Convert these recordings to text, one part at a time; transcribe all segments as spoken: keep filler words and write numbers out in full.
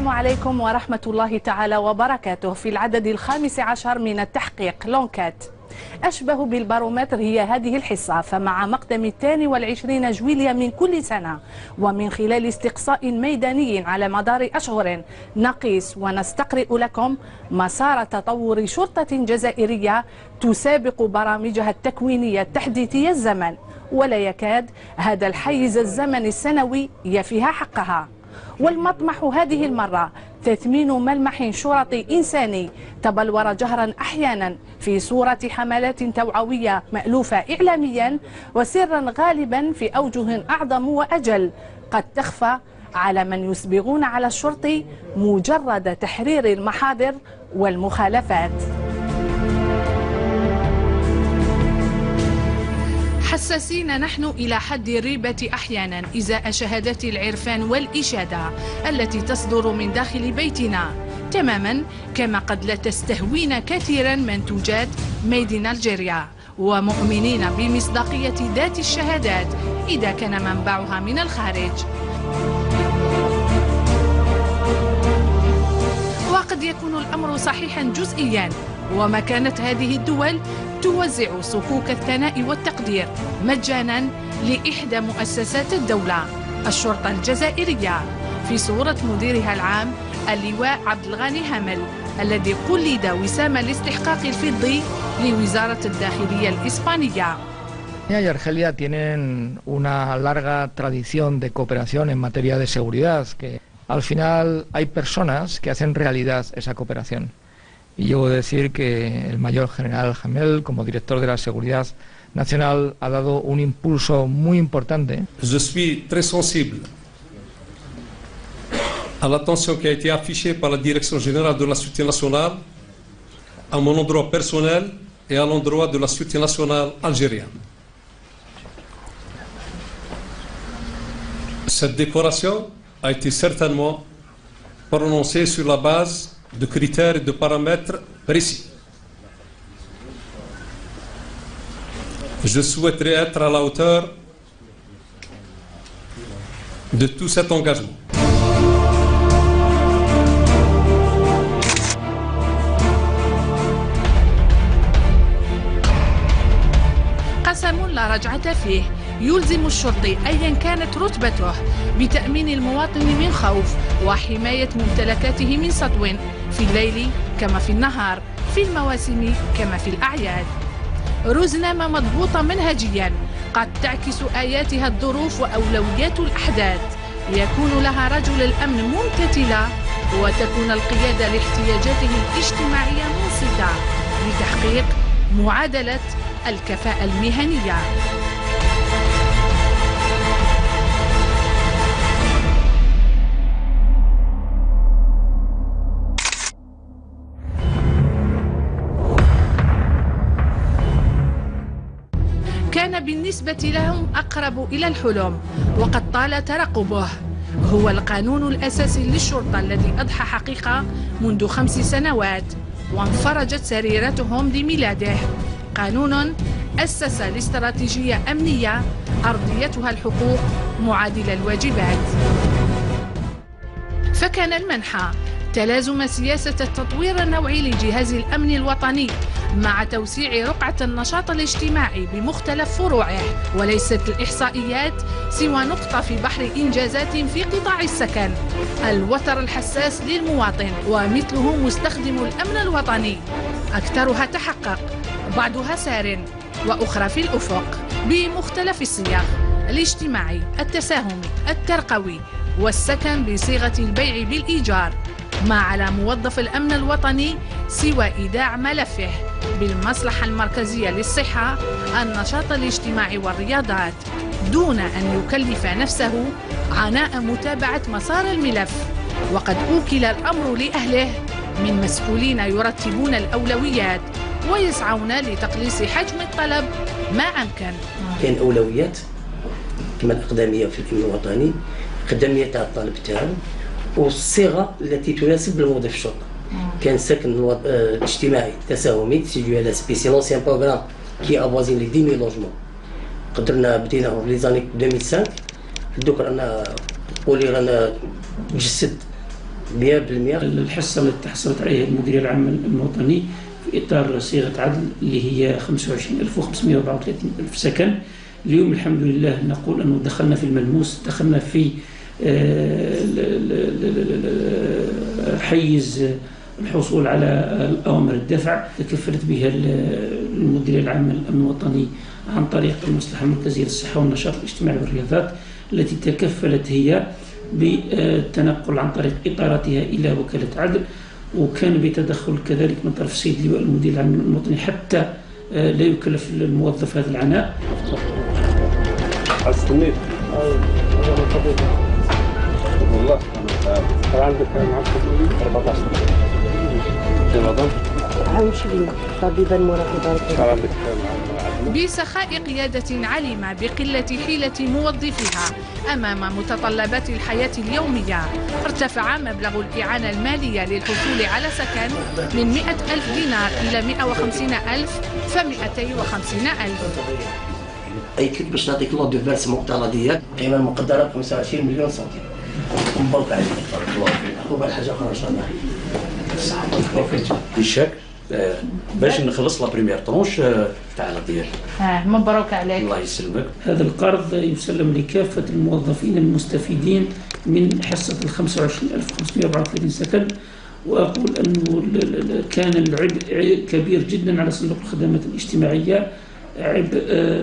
السلام عليكم ورحمة الله تعالى وبركاته. في العدد الخامس عشر من التحقيق لونكات، أشبه بالبارومتر هي هذه الحصة، فمع مقدم الثاني والعشرين جويلية من كل سنة، ومن خلال استقصاء ميداني على مدار أشهر نقيس ونستقرئ لكم مسار تطور شرطة جزائرية تسابق برامجها التكوينية التحديثية الزمن، ولا يكاد هذا الحيز الزمني السنوي يفيها حقها. والمطمح هذه المرة تثمين ملمح شرطي إنساني تبلور جهرا أحيانا في صورة حملات توعوية مألوفة إعلاميا، وسرا غالبا في أوجه أعظم وأجل قد تخفى على من يسبغون على الشرطي مجرد تحرير المحاضر والمخالفات. حساسين نحن إلى حد الريبة أحيانا إزاء شهادات العرفان والإشادة التي تصدر من داخل بيتنا، تماما كما قد لا تستهوينا كثيرا منتوجات ميد إن ألجيريا، ومؤمنين بمصداقية ذات الشهادات إذا كان منبعها من الخارج. وقد يكون الأمر صحيحا جزئيا، وما كانت هذه الدول توزع صكوك الثناء والتقدير مجانا لإحدى مؤسسات الدولة الشرطة الجزائرية في صورة مديرها العام اللواء عبد الغني هامل، الذي قلد وسام الاستحقاق الفضي لوزارة الداخلية الإسبانية. España y Argelia tienen una larga tradición de cooperación en materia de seguridad, que al final hay personas que hacen realidad esa cooperación. Y yo debo decir que el mayor general Hamel, como director de la Seguridad Nacional, ha dado un impulso muy importante. Je suis très sensible à l'attention qui a été affichée par la Direction générale de la Sûreté nationale à mon endroit personnel et à l'endroit de la Sûreté nationale algérienne. Cette décoration a été certainement prononcée sur la base de critères et de paramètres précis. Je souhaiterais être à la hauteur de tout cet engagement. قسم لا رجعة فيه يلزم الشرطي أيا كانت رتبته بتأمين المواطن من خوف وحماية ممتلكاته من سطو في الليل كما في النهار، في المواسم كما في الأعياد. رزنامة مضبوطة منهجيا قد تعكس آياتها الظروف وأولويات الأحداث، يكون لها رجل الأمن ممتثلا وتكون القيادة لاحتياجاته الاجتماعية منصتة لتحقيق معادلة الكفاءة المهنية. كان بالنسبة لهم أقرب إلى الحلم وقد طال ترقبه. هو القانون الأساسي للشرطة الذي أضحى حقيقة منذ خمس سنوات وانفرجت سريرتهم لميلاده. قانون أسس لاستراتيجية أمنية أرضيتها الحقوق معادلة الواجبات. فكان المنحى تلازم سياسة التطوير النوعي لجهاز الأمن الوطني مع توسيع رقعة النشاط الاجتماعي بمختلف فروعه، وليست الإحصائيات سوى نقطة في بحر إنجازات في قطاع السكن، الوتر الحساس للمواطن ومثله مستخدم الأمن الوطني. أكثرها تحقق، بعضها سار وأخرى في الأفق بمختلف الصيغ: الاجتماعي، التساهمي، الترقوي، والسكن بصيغة البيع بالإيجار. ما على موظف الأمن الوطني سوى إيداع ملفه بالمصلحة المركزية للصحة، النشاط الاجتماعي والرياضات، دون أن يكلف نفسه عناء متابعة مسار الملف. وقد أوكل الأمر لأهله من مسؤولين يرتبون الأولويات ويسعون لتقليص حجم الطلب ما أمكن. كاين أولويات كما الأقدمية في الأمن الوطني، أقدمية تاع الطالب تاعو والصيغه التي تناسب الموظف الشرطه. كان السكن الاجتماعي التساهمي سيجي على سبيسي لونسيان بروغرام كي افوازين لي عشرة ألف لوجمون، قدرنا بديناه في لي زاني ألفين وخمسة. دوك رانا قولي رانا تجسد مئة بالمئة. الحصة التي حصلت عليها المديرية العامة للأمن الوطني في إطار صيغة عدل اللي هي خمسة وعشرين ألف وخمسمئة وأربعة وثلاثين ألف سكن. اليوم الحمد لله نقول أنه دخلنا في الملموس، دخلنا في حيز الحصول على الأوامر الدفع تكفلت بها المديرية العامة للأمن الوطني عن طريق المصلحة المركزية للصحة والنشاط الاجتماعي والرياضات، التي تكفلت هي بالتنقل عن طريق إطاراتها إلى وكالة عدل، وكان بتدخل كذلك من طرف السيد اللواء المدير العام للأمن الوطني حتى لا يكلف الموظف هذا العناء. استنيت والله أنا عندك أربعة عشر رمضان عشرين طبيبا مراقبا. بسخاء قيادة عليمة بقلة حيلة موظفيها أمام متطلبات الحياة اليومية، ارتفع مبلغ الإعانة المالية للحصول على سكن من مئة ألف دينار إلى مئة وخمسين ألف فمئتين وخمسين ألف. أي كنت باش نعطيك لو دو فيرسمون تاع ديالك قيمة مقدرة ب خمسة وعشرين مليون سنتيم. مبروك عليك. الله يبارك. وبعد حاجة أخرى إن شاء الله. بالشك باش نخلص لا بريمير طرونش تاع الديال. اه مبروك عليك. الله يسلمك. هذا القرض يسلم لكافة الموظفين المستفيدين من حصة ال خمسة وعشرين ألف وخمسمئة وأربعة وثلاثين سكن، وأقول أنه كان العبء كبير جدا على صندوق الخدمات الاجتماعية، عبء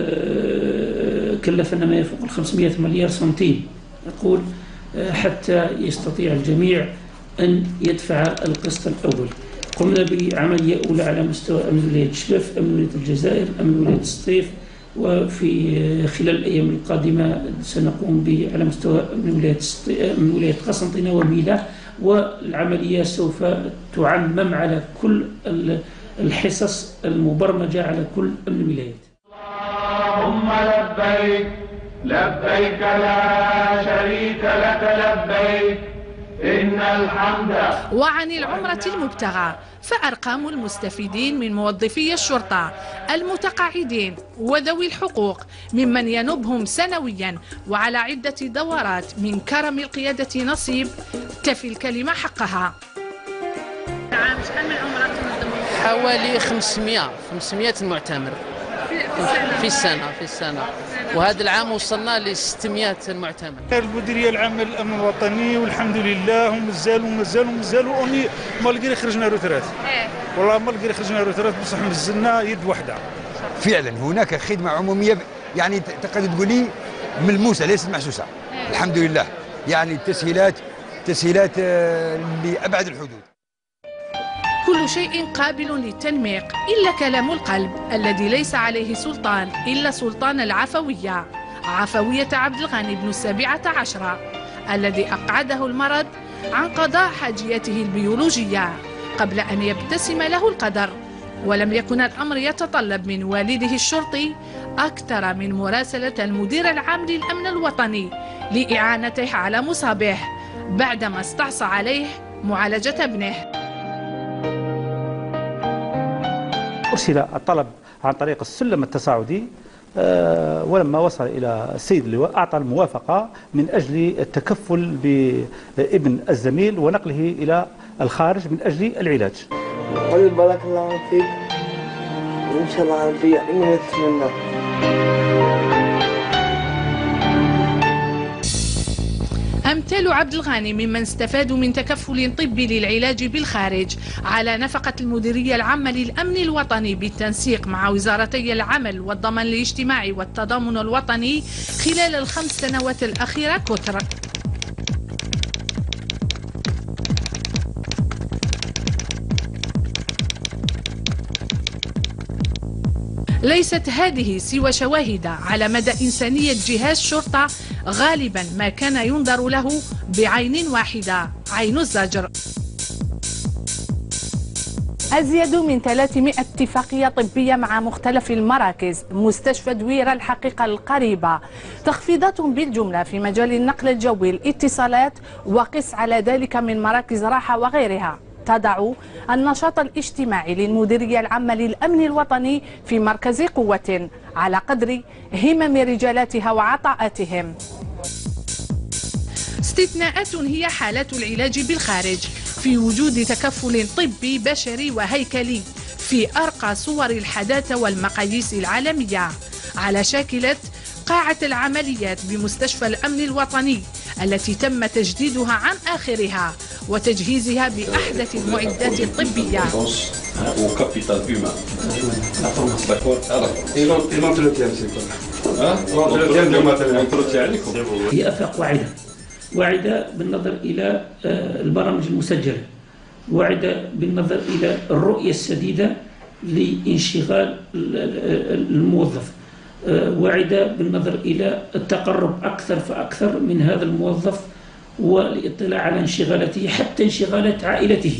كلفنا ما يفوق ال خمسمئة مليار سنتيم، أقول حتى يستطيع الجميع أن يدفع القسط الأول. قمنا بعملية أولى على مستوى أمن ولاية شلف، أمن ولاية الجزائر، أمن ولاية السطيف، وفي خلال الأيام القادمة سنقوم على مستوى أمن ولاية أمن ولاية قسنطينة وميلا، والعملية سوف تعمم على كل الحصص المبرمجة على كل الولايات. اللهم لبيك لبيك لا شريك لك لبيك إن الحمد. وعن العمرة المبتغى فأرقام المستفيدين من موظفي الشرطة المتقاعدين وذوي الحقوق ممن ينوبهم سنويا وعلى عدة دورات من كرم القيادة نصيب تفي الكلمة حقها. عام شحال من عمرة تنظمون؟ حوالي خمسمئة خمسمئة معتمر في السنة في السنة وهذا العام وصلنا ل ستمئة معتمر. المديرية العامة للأمن الوطني والحمد لله ومازالوا ومازالوا ومازالوا اوني مالغري خرجنا روترات. والله مالغري خرجنا روترات بصح مازلنا يد واحدة. فعلا هناك خدمة عمومية يعني تقدر تقولي ملموسة ليست محسوسة. الحمد لله يعني التسهيلات تسهيلات لأبعد الحدود. كل شيء قابل للتنميق إلا كلام القلب الذي ليس عليه سلطان إلا سلطان العفوية، عفوية عبد الغني بن السابعة عشرة الذي أقعده المرض عن قضاء حاجيته البيولوجية قبل أن يبتسم له القدر. ولم يكن الأمر يتطلب من والده الشرطي أكثر من مراسلة المدير العام للأمن الوطني لإعانته على مصابه بعدما استعصى عليه معالجة ابنه. أرسل الطلب عن طريق السلم التصاعدي، ولما وصل إلى السيد اللواء أعطى الموافقة من أجل التكفل بابن الزميل ونقله إلى الخارج من أجل العلاج. طيب بارك الله فيك وإن شاء الله ربي يعيننا ويتمنى. أمثال عبد الغني ممن استفادوا من تكفل طبي للعلاج بالخارج على نفقة المديرية العامة للأمن الوطني بالتنسيق مع وزارتي العمل والضمان الاجتماعي والتضامن الوطني خلال الخمس سنوات الأخيرة كثر. ليست هذه سوى شواهد على مدى إنسانية جهاز شرطة غالبا ما كان ينظر له بعين واحدة، عين الزجر. أزيد من ثلاثمئة اتفاقية طبية مع مختلف المراكز، مستشفى دويرة الحقيقة القريبة، تخفيضات بالجملة في مجال النقل الجوي، الاتصالات، وقس على ذلك من مراكز راحة وغيرها، تضع النشاط الاجتماعي للمديرية العامة للأمن الوطني في مركز قوة على قدر همم رجالاتها وعطاءاتهم. استثناءات هي حالات العلاج بالخارج في وجود تكفل طبي بشري وهيكلي في أرقى صور الحداثة والمقاييس العالمية، على شاكلة قاعة العمليات بمستشفى الأمن الوطني التي تم تجديدها عن آخرها وتجهيزها بأحدث المعدات الطبية. هي آفاق واعدة واعدة بالنظر إلى البرامج المسجلة، واعدة بالنظر إلى الرؤية السديدة لانشغال الموظف، واعدة بالنظر إلى التقرب أكثر فأكثر من هذا الموظف والاطلاع على انشغالته حتى انشغالات عائلته.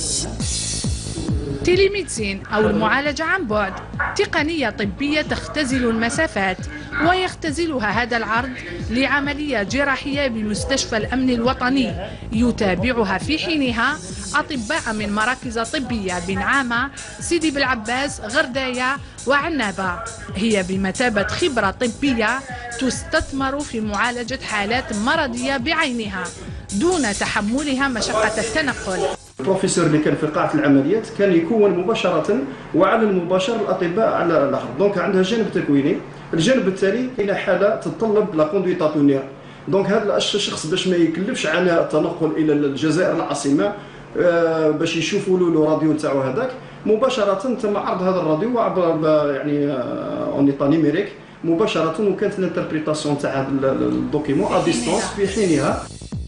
تيليميدسين أو المعالجة عن بعد تقنية طبية تختزل المسافات، ويختزلها هذا العرض لعملية جراحية بمستشفى الأمن الوطني يتابعها في حينها أطباء من مراكز طبية بنعامة، سيدي بالعباس، غرداية وعنابة. هي بمثابة خبرة طبية تستثمر في معالجة حالات مرضية بعينها دون تحملها مشقة التنقل. البروفيسور اللي كان في قاعة العمليات كان يكون مباشرة وعلى المباشر الأطباء على الآخر، دونك عندها جانب تكويني. الجانب التالي إلى حالة تتطلب لا كوندويت اتونير، دونك هذا الشخص باش ما يكلفش عناء التنقل إلى الجزائر العاصمة باش يشوفوا له الراديو نتاعو هذاك، مباشرة تم عرض هذا الراديو عبر يعني اون ايطا نيميريك مباشرة، وكانت الانتربريتاسيون تاع هذا الدوكيمون ا ديستونس في حينها.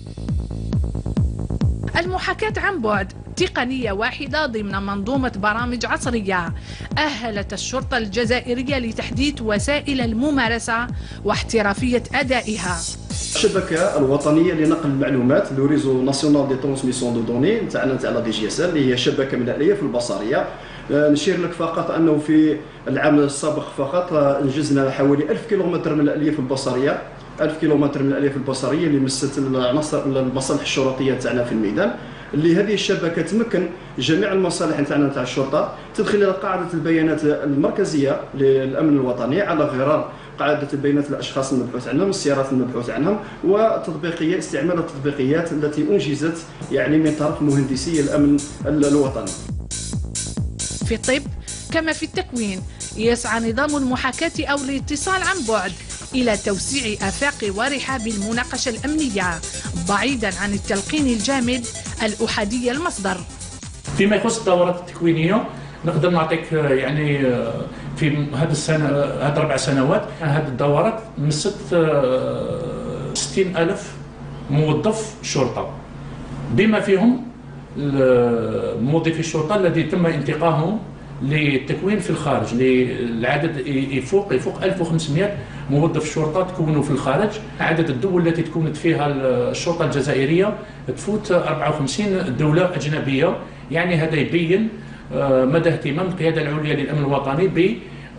المحاكاة عن بعد تقنية واحدة ضمن منظومة برامج عصرية أهلت الشرطة الجزائرية لتحديث وسائل الممارسة واحترافية أدائها. الشبكة الوطنية لنقل المعلومات لو ريزو ناسيونال دي ترانسميسيون دو دوني نتاعنا نتاع لا دي جي اس ال اللي هي شبكة ملائية في البصرية. نشير لك فقط أنه في العام السابق فقط انجزنا حوالي ألف كيلومتر من الآلية في البصرية، ألف كيلومتر من الآلية في البصرية اللي مست العناصر المصالح الشرطية تاعنا في الميدان، اللي هذه الشبكة تمكن جميع المصالح نتاعنا نتاع الشرطة تدخل إلى قاعدة البيانات المركزية للأمن الوطني على غرار قاعدة البيانات الأشخاص المبحوث عنهم، السيارات المبحوث عنهم، وتطبيقية استعمال التطبيقيات التي أنجزت يعني من طرف مهندسي الأمن الوطني. في الطب كما في التكوين يسعى نظام المحاكاة أو الاتصال عن بعد إلى توسيع آفاق ورحاب المناقشة الأمنية بعيدا عن التلقين الجامد الأحادي المصدر. فيما يخص الدورات التكوينية نقدر نعطيك يعني في هذه السنة هذه أربع سنوات هذه الدورات مست ستين ألف موظف شرطة، بما فيهم موظفي الشرطة الذي تم انتقائهم للتكوين في الخارج. العدد يفوق يفوق ألف وخمسمائة موظف شرطة تكونوا في الخارج. عدد الدول التي تكونت فيها الشرطة الجزائرية تفوت أربعة وخمسين دولة أجنبية، يعني هذا يبين مدى اهتمام القيادة العليا للأمن الوطني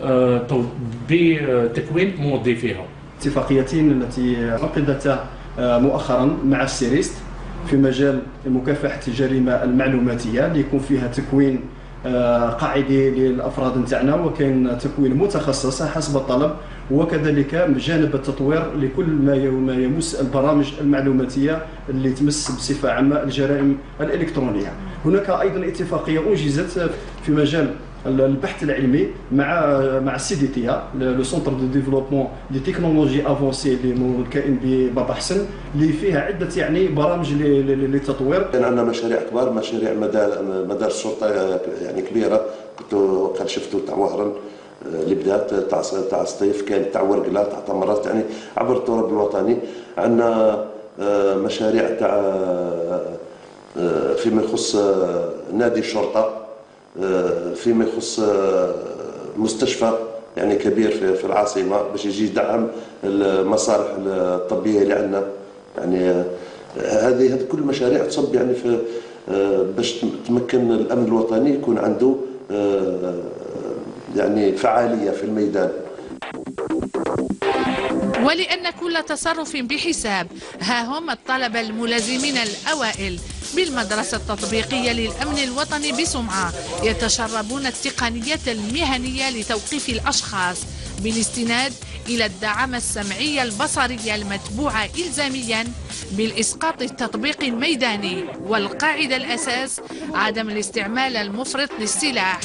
بتكوين موظفيها. اتفاقيتين التي عقدتا مؤخرا مع السيريست في مجال مكافحة الجريمة المعلوماتية اللي يكون فيها تكوين قاعدي للافراد نتاعنا وكاين تكوين متخصص حسب الطلب، وكذلك جانب التطوير لكل ما يمس البرامج المعلوماتيه اللي تمس بصفه عامه الجرائم الالكترونيه. هناك ايضا اتفاقيه انجزت في مجال البحث العلمي مع مع السي دي تي لو سونتر دو ديفلوبمون دي تكنولوجي افونسي اللي كائن ببابا حسن اللي فيها عده يعني برامج للتطوير. كان عندنا مشاريع كبار، مشاريع مدار مدار الشرطه يعني كبيره، كنت قد شفتوا تاع وهران اللي بدات تاع تاع سطيف، كان تاع ورقله تاع تمرات يعني عبر التراب الوطني. عندنا مشاريع تاع فيما يخص نادي الشرطه، فيما يخص مستشفى يعني كبير في العاصمه باش يجي يدعم المصالح الطبيه اللي عندنا. يعني هذه هذه كل المشاريع تصب يعني في باش تمكن الامن الوطني يكون عنده يعني فعاليه في الميدان. ولأن كل تصرف بحساب، ها هم الطلبة الملازمين الأوائل بالمدرسة التطبيقية للأمن الوطني بسمعة يتشربون التقنيات المهنية لتوقيف الأشخاص بالاستناد إلى الدعامة السمعية البصرية المتبوعة إلزاميا بالإسقاط التطبيقي الميداني، والقاعدة الأساس عدم الاستعمال المفرط للسلاح.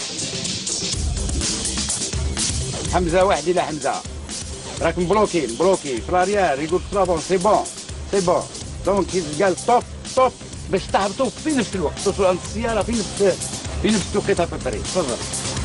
حمزة واحد إلى حمزة راك مبلوكي مبلوكي في لاريير يقول طرابون سي بون سي بون دونك قال ستوب ستوب باش تهبطوا في نفس الوقت توصلوا عند السيارة في نفس في نفس التوقيت في الطريق. تفضل.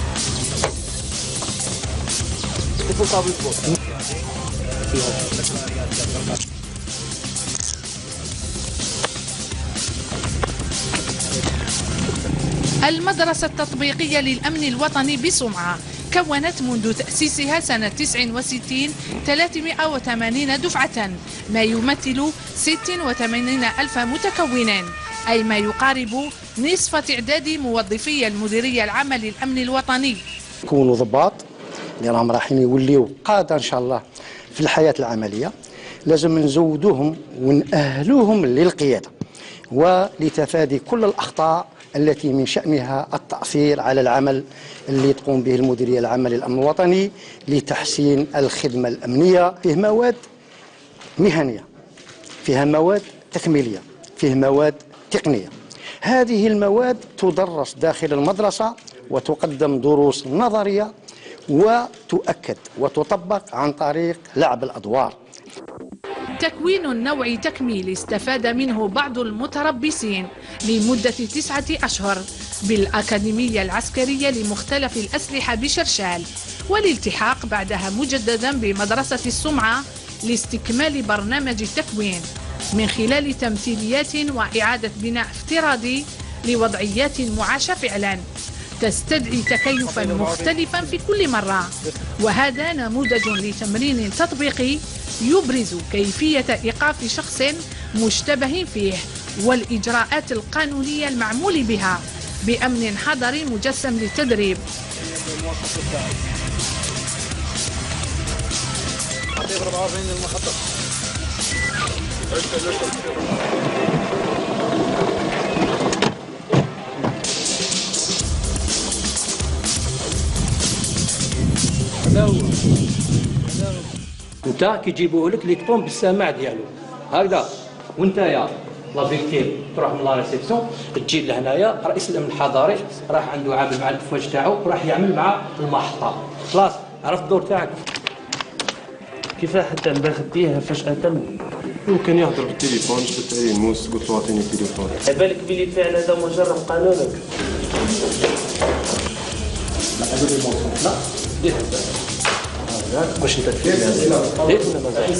المدرسة التطبيقية للأمن الوطني بسمعة كونت منذ تأسيسها سنة تسعة وستين ثلاثمائة وثمانين دفعة، ما يمثل ستة وثمانين ألف متكون، أي ما يقارب نصف تعداد موظفي المديرية العامة للأمن الوطني. يكونوا ضباط اللي راهم رايحين يوليو قادة إن شاء الله في الحياة العملية، لازم نزودوهم ونأهلوهم للقيادة ولتفادي كل الأخطاء التي من شأنها التأثير على العمل اللي تقوم به المديرية العامة للأمن الوطني لتحسين الخدمة الأمنية. فيه مواد مهنية، فيها مواد تكميلية، فيه مواد تقنية. هذه المواد تدرس داخل المدرسة وتقدم دروس نظرية وتؤكد وتطبق عن طريق لعب الأدوار. تكوين نوع تكميلي استفاد منه بعض المتربصين لمدة تسعة أشهر بالأكاديمية العسكرية لمختلف الأسلحة بشرشال، والالتحاق بعدها مجددا بمدرسة السمعة لاستكمال برنامج التكوين من خلال تمثيليات وإعادة بناء افتراضي لوضعيات معاشة فعلا تستدعي تكيفا مختلفا في كل مرة. وهذا نموذج لتمرين تطبيقي يبرز كيفية إيقاف شخص مشتبه فيه والإجراءات القانونية المعمول بها بأمن حضري مجسم للتدريب. انت كيجيبوه لك اللي تقوم بالسماع ديالو هكذا، وانت يا لافيكتيم تروح من لا ريسبسيون تجي لهنايا رئيس الامن الحضري راح عنده عامل مع الافواج تاعو راح يعمل مع المحطه. خلاص عرفت الدور تاعك. كيفاه حتى نبغديه فجأة؟ يمكن يهضر بالتليفون، جبت عليه الموس قلت له اعطيني التليفون. بالك بلي الفعل هذا مجرم قانونك. لا هذا الموضوع لا دير باش انت تفيد دير ولا مازال؟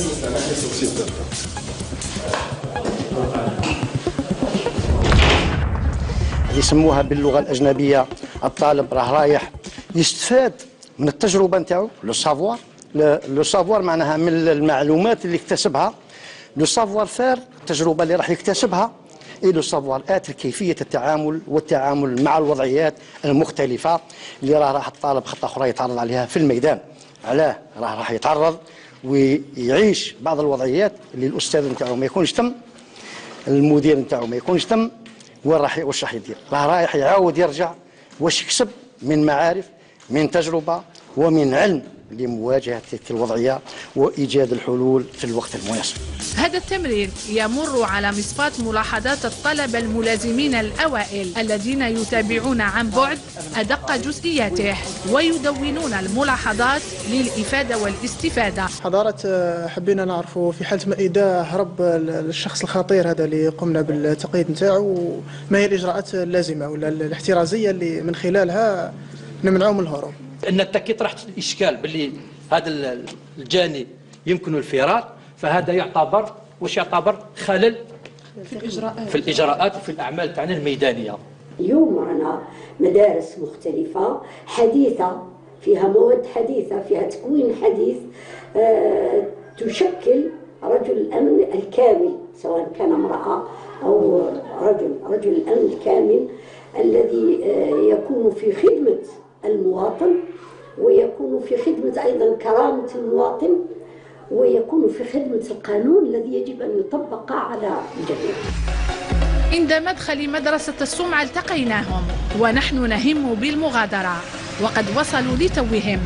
يسموها باللغة الأجنبية الطالب راه رايح يستفاد من التجربة نتاعو، لو سافوار. لو سافوار معناها من المعلومات اللي اكتسبها، لو سافوار فير التجربة اللي راح يكتسبها، اي لو سافوار اتر كيفية التعامل والتعامل مع الوضعيات المختلفة اللي راه راح الطالب خطة أخرى يتعرض عليها في الميدان. علاه راه راح يتعرض ويعيش بعض الوضعيات اللي الأستاذ نتاعو ما يكونش تم، المدير نتاعو ما يكونش تم، وين راح واش راح يدير؟ راه رايح يعاود يرجع واش يكسب من معارف، من تجربة ومن علم لمواجهة تلك الوضعية وإيجاد الحلول في الوقت المناسب. هذا التمرين يمر على مصفاة ملاحظات الطلبة الملازمين الأوائل الذين يتابعون عن بعد أدق جزئياته ويدونون الملاحظات للإفادة والاستفادة. حضارة حبينا نعرفوا في حالة ما إذا هرب الشخص الخطير هذا اللي قمنا بالتقييد نتاعو، ما هي الإجراءات اللازمة ولا الاحترازية اللي من خلالها نمنعوا من الهروب؟ ان التاكيد طرحت الاشكال باللي هذا الجاني يمكن الفرار، فهذا يعتبر واش يعتبر خلل في الاجراءات في الاجراءات وفي الاعمال تاعنا الميدانيه. اليوم معنا مدارس مختلفه حديثه، فيها مواد حديثه، فيها تكوين حديث، أه تشكل رجل الامن الكامل سواء كان امراه او رجل، رجل الامن الكامل الذي أه يكون في خدمه المواطن ويكون في خدمة أيضا كرامة المواطن ويكون في خدمة القانون الذي يجب أن يطبق على الجميع. عند مدخل مدرسة السمعة التقيناهم ونحن نهم بالمغادرة وقد وصلوا لتوهم،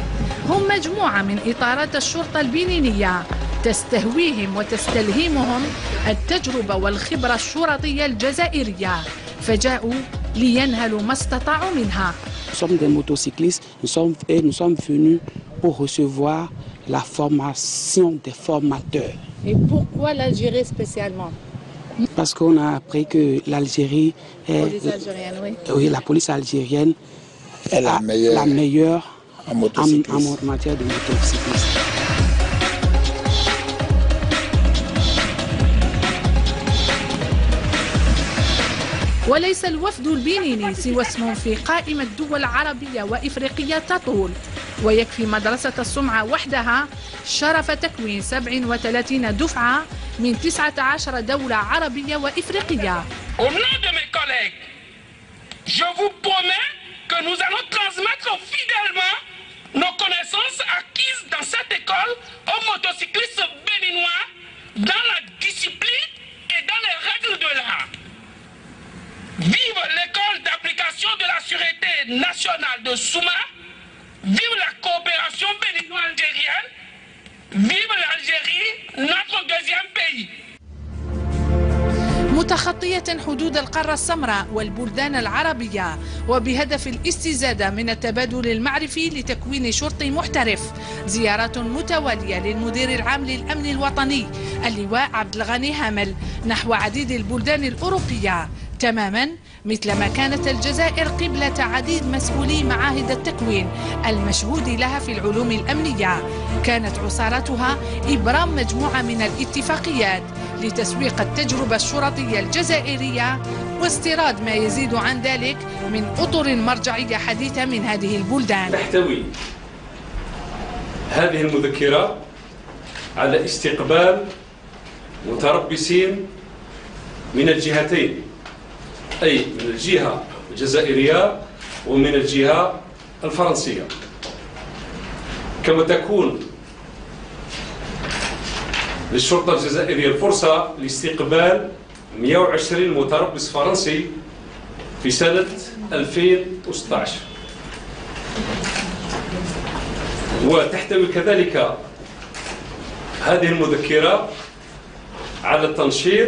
هم مجموعة من إطارات الشرطة البنينية تستهويهم وتستلهمهم التجربة والخبرة الشرطية الجزائرية، فجاءوا لينهلوا ما استطاعوا منها. Nous sommes des motocyclistes, nous sommes, et nous sommes venus pour recevoir la formation des formateurs. Et pourquoi l'Algérie spécialement? Parce qu'on a appris que l'Algérie est... Police algérienne, oui. Oui, la police algérienne est la, meilleure, la meilleure en, en, en matière de motocyclisme. وليس الوفد البنيني سوى اسم في قائمة دول عربية وإفريقية تطول، ويكفي مدرسة السمعة وحدها شرف تكوين سبع وثلاثين دفعة من تسعة عشر دولة عربية وإفريقية. Au nom de mes collègues, je vous promets que nous allons transmettre fidèlement nos connaissances acquises dans cette école aux motocyclistes béninois dans la discipline et dans les règles de l'art. Vive l'école d'application de la sûreté nationale de Souma, vive la coopération bénino-algérienne, vive l'Algérie, notre deuxième pays. متخطية حدود القارة السمراء والبلدان العربية وبهدف الاستزادة من التبادل المعرفي لتكوين شرطي محترف، زيارات متوالية للمدير العام للأمن الوطني اللواء عبد الغني هامل نحو عديد البلدان الأوروبية، تماما مثلما كانت الجزائر قبلة عديد مسؤولي معاهد التكوين المشهود لها في العلوم الأمنية. كانت عصارتها إبرام مجموعة من الاتفاقيات لتسويق التجربة الشرطية الجزائرية واستيراد ما يزيد عن ذلك من أطر مرجعية حديثة من هذه البلدان. تحتوي هذه المذكرة على استقبال متربصين من الجهتين، أي من الجهة الجزائرية ومن الجهة الفرنسية، كما تكون للشرطة الجزائرية الفرصة لاستقبال مئة وعشرين متربص فرنسي في سنة ألفين وستة عشر. وتحتوي كذلك هذه المذكرة على تنشيط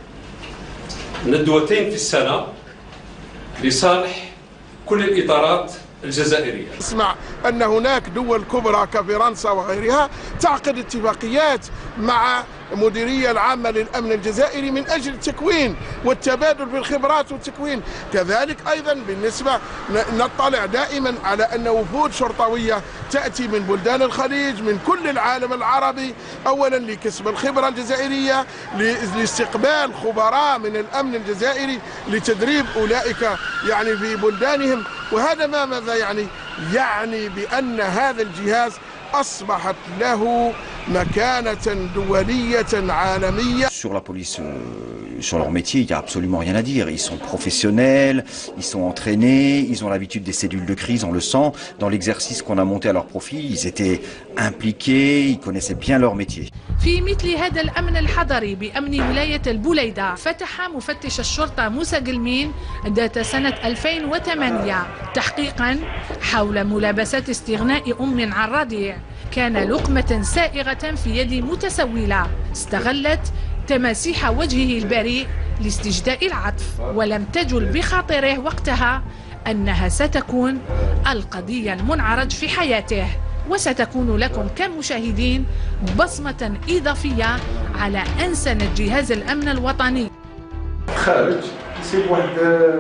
ندوتين في السنة لصالح كل الإطارات الجزائرية. اسمع أن هناك دول كبرى كفرنسا وغيرها تعقد اتفاقيات مع المديرية العامة للأمن الجزائري من أجل التكوين والتبادل بالخبرات والتكوين. كذلك أيضا بالنسبة نطلع دائما على أن وفود شرطوية تأتي من بلدان الخليج من كل العالم العربي، أولا لكسب الخبرة الجزائرية، لاستقبال خبراء من الأمن الجزائري لتدريب أولئك يعني في بلدانهم. وهذا ما ماذا يعني؟ يعني بأن هذا الجهاز أصبحت له مكانة دولية عالمية. Sur la police, euh, sur leur métier, il n'y a absolument rien à dire. Ils sont professionnels, ils sont entraînés, ils ont l'habitude des cellules de crise, on le sent. Dans l'exercice qu'on a monté à leur profit, ils étaient impliqués, ils connaissaient bien leur métier. في مثل هذا الأمن الحضري بأمن ولاية البليدة فتح مفتش الشرطة موسى قلمين ذات سنة ألفين وثمانية تحقيقا حول ملابسات استغناء أم عن رضيع كان لقمة سائغة في يد متسولة استغلت تماسيح وجهه البريء لاستجداء العطف، ولم تجل بخاطره وقتها أنها ستكون القضية المنعرج في حياته، وستكون لكم كمشاهدين بصمة إضافية على أنسنة جهاز الأمن الوطني. خارج يسيب واحد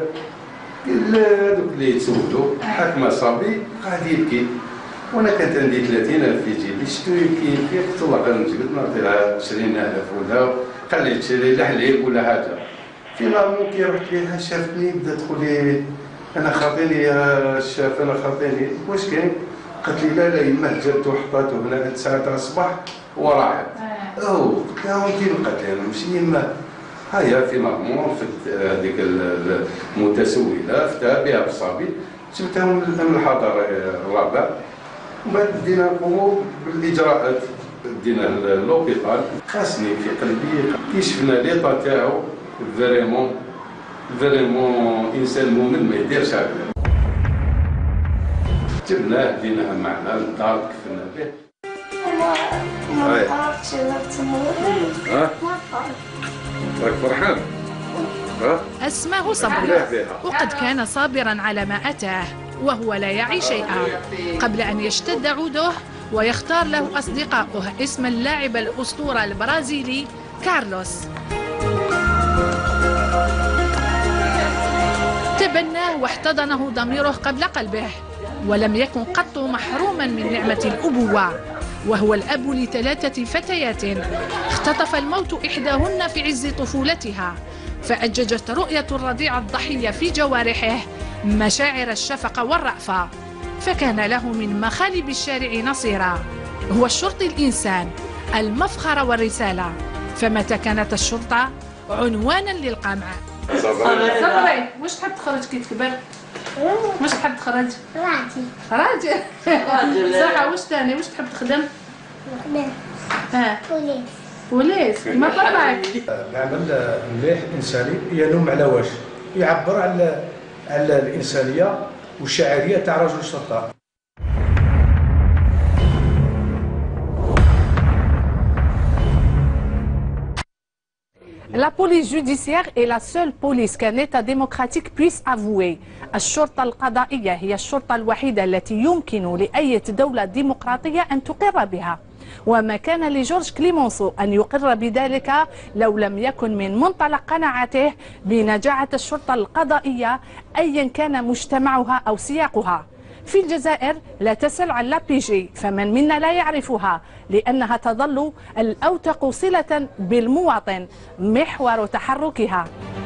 هذوك اللي يتسولوا حاكم صبي قاعد يبكي، وانا كانت عندي ثلاثين ألف في جيبي، شتو يبكي يبكي قلت الله غير نجبد نعطي لها عشرين ألف ولا خليه تشري له حليب ولا حاجه. فينالمون كي رحت ليها شافتني بدات تقول لي انا خاطيني يا الشاف انا خاطيني، واش كاين؟ قالت لي لا لا يماه جابته وحطاته هنا تسعة الصباح وراحت. او قلت لها وين كاين؟ قالت لي انا ماشي يماه، هيا فينالمون فت هذيك المتسوله فتها بها بالصبي جبتها من الامن الحضري الرابع، ومن بعد بدينا نقوموا بالاجراءات، دينا لوبيطال خاصني في قلبي كي شفنا ليطا تاعو فريمون فريمون انسان مؤمن ما يديرش هكذا. جبناه ديناها معنا للدار كفنا به. ما عرفتش ها؟ راك فرحان؟ اسمه صبري، وقد كان صابرا على ما أتاه وهو لا يعي شيئا قبل أن يشتد عوده ويختار له أصدقاؤه اسم اللاعب الأسطورة البرازيلي كارلوس. تبناه واحتضنه ضميره قبل قلبه، ولم يكن قط محروما من نعمة الأبوة، وهو الأب لثلاثة فتيات اختطف الموت إحداهن في عز طفولتها، فأججت رؤية الرضيع الضحية في جوارحه مشاعر الشفقة والرأفة، فكان له من مخالب الشارع نصيرا. هو الشرطي الإنسان، المفخرة والرسالة، فمتى كانت الشرطة عنوانا للقمع. صبري، واش تحب تخرج كي تكبر؟ واش تحب تخرج؟ راجل. راجل؟ راجل صح. واش ثاني؟ واش تحب تخدم؟ نخدم. اه. بوليس. بوليس، كيما طلعك. العمل مليح إنساني ينم على واش؟ يعبر على على الإنسانية والشاعرية تاع رجل الشرطة. La police judiciaire est la seule police qu'un État démocratique puisse avouer. الشرطة القضائية هي الشرطة الوحيدة التي يمكن لأي دولة ديمقراطية أن تقر بها، وما كان لجورج كليمونسو أن يقر بذلك لو لم يكن من منطلق قناعته بنجاعة الشرطة القضائية أيا كان مجتمعها أو سياقها. في الجزائر لا تسأل عن لابيجي، فمن منا لا يعرفها لأنها تظل الأوثق صلة بالمواطن، محور تحركها.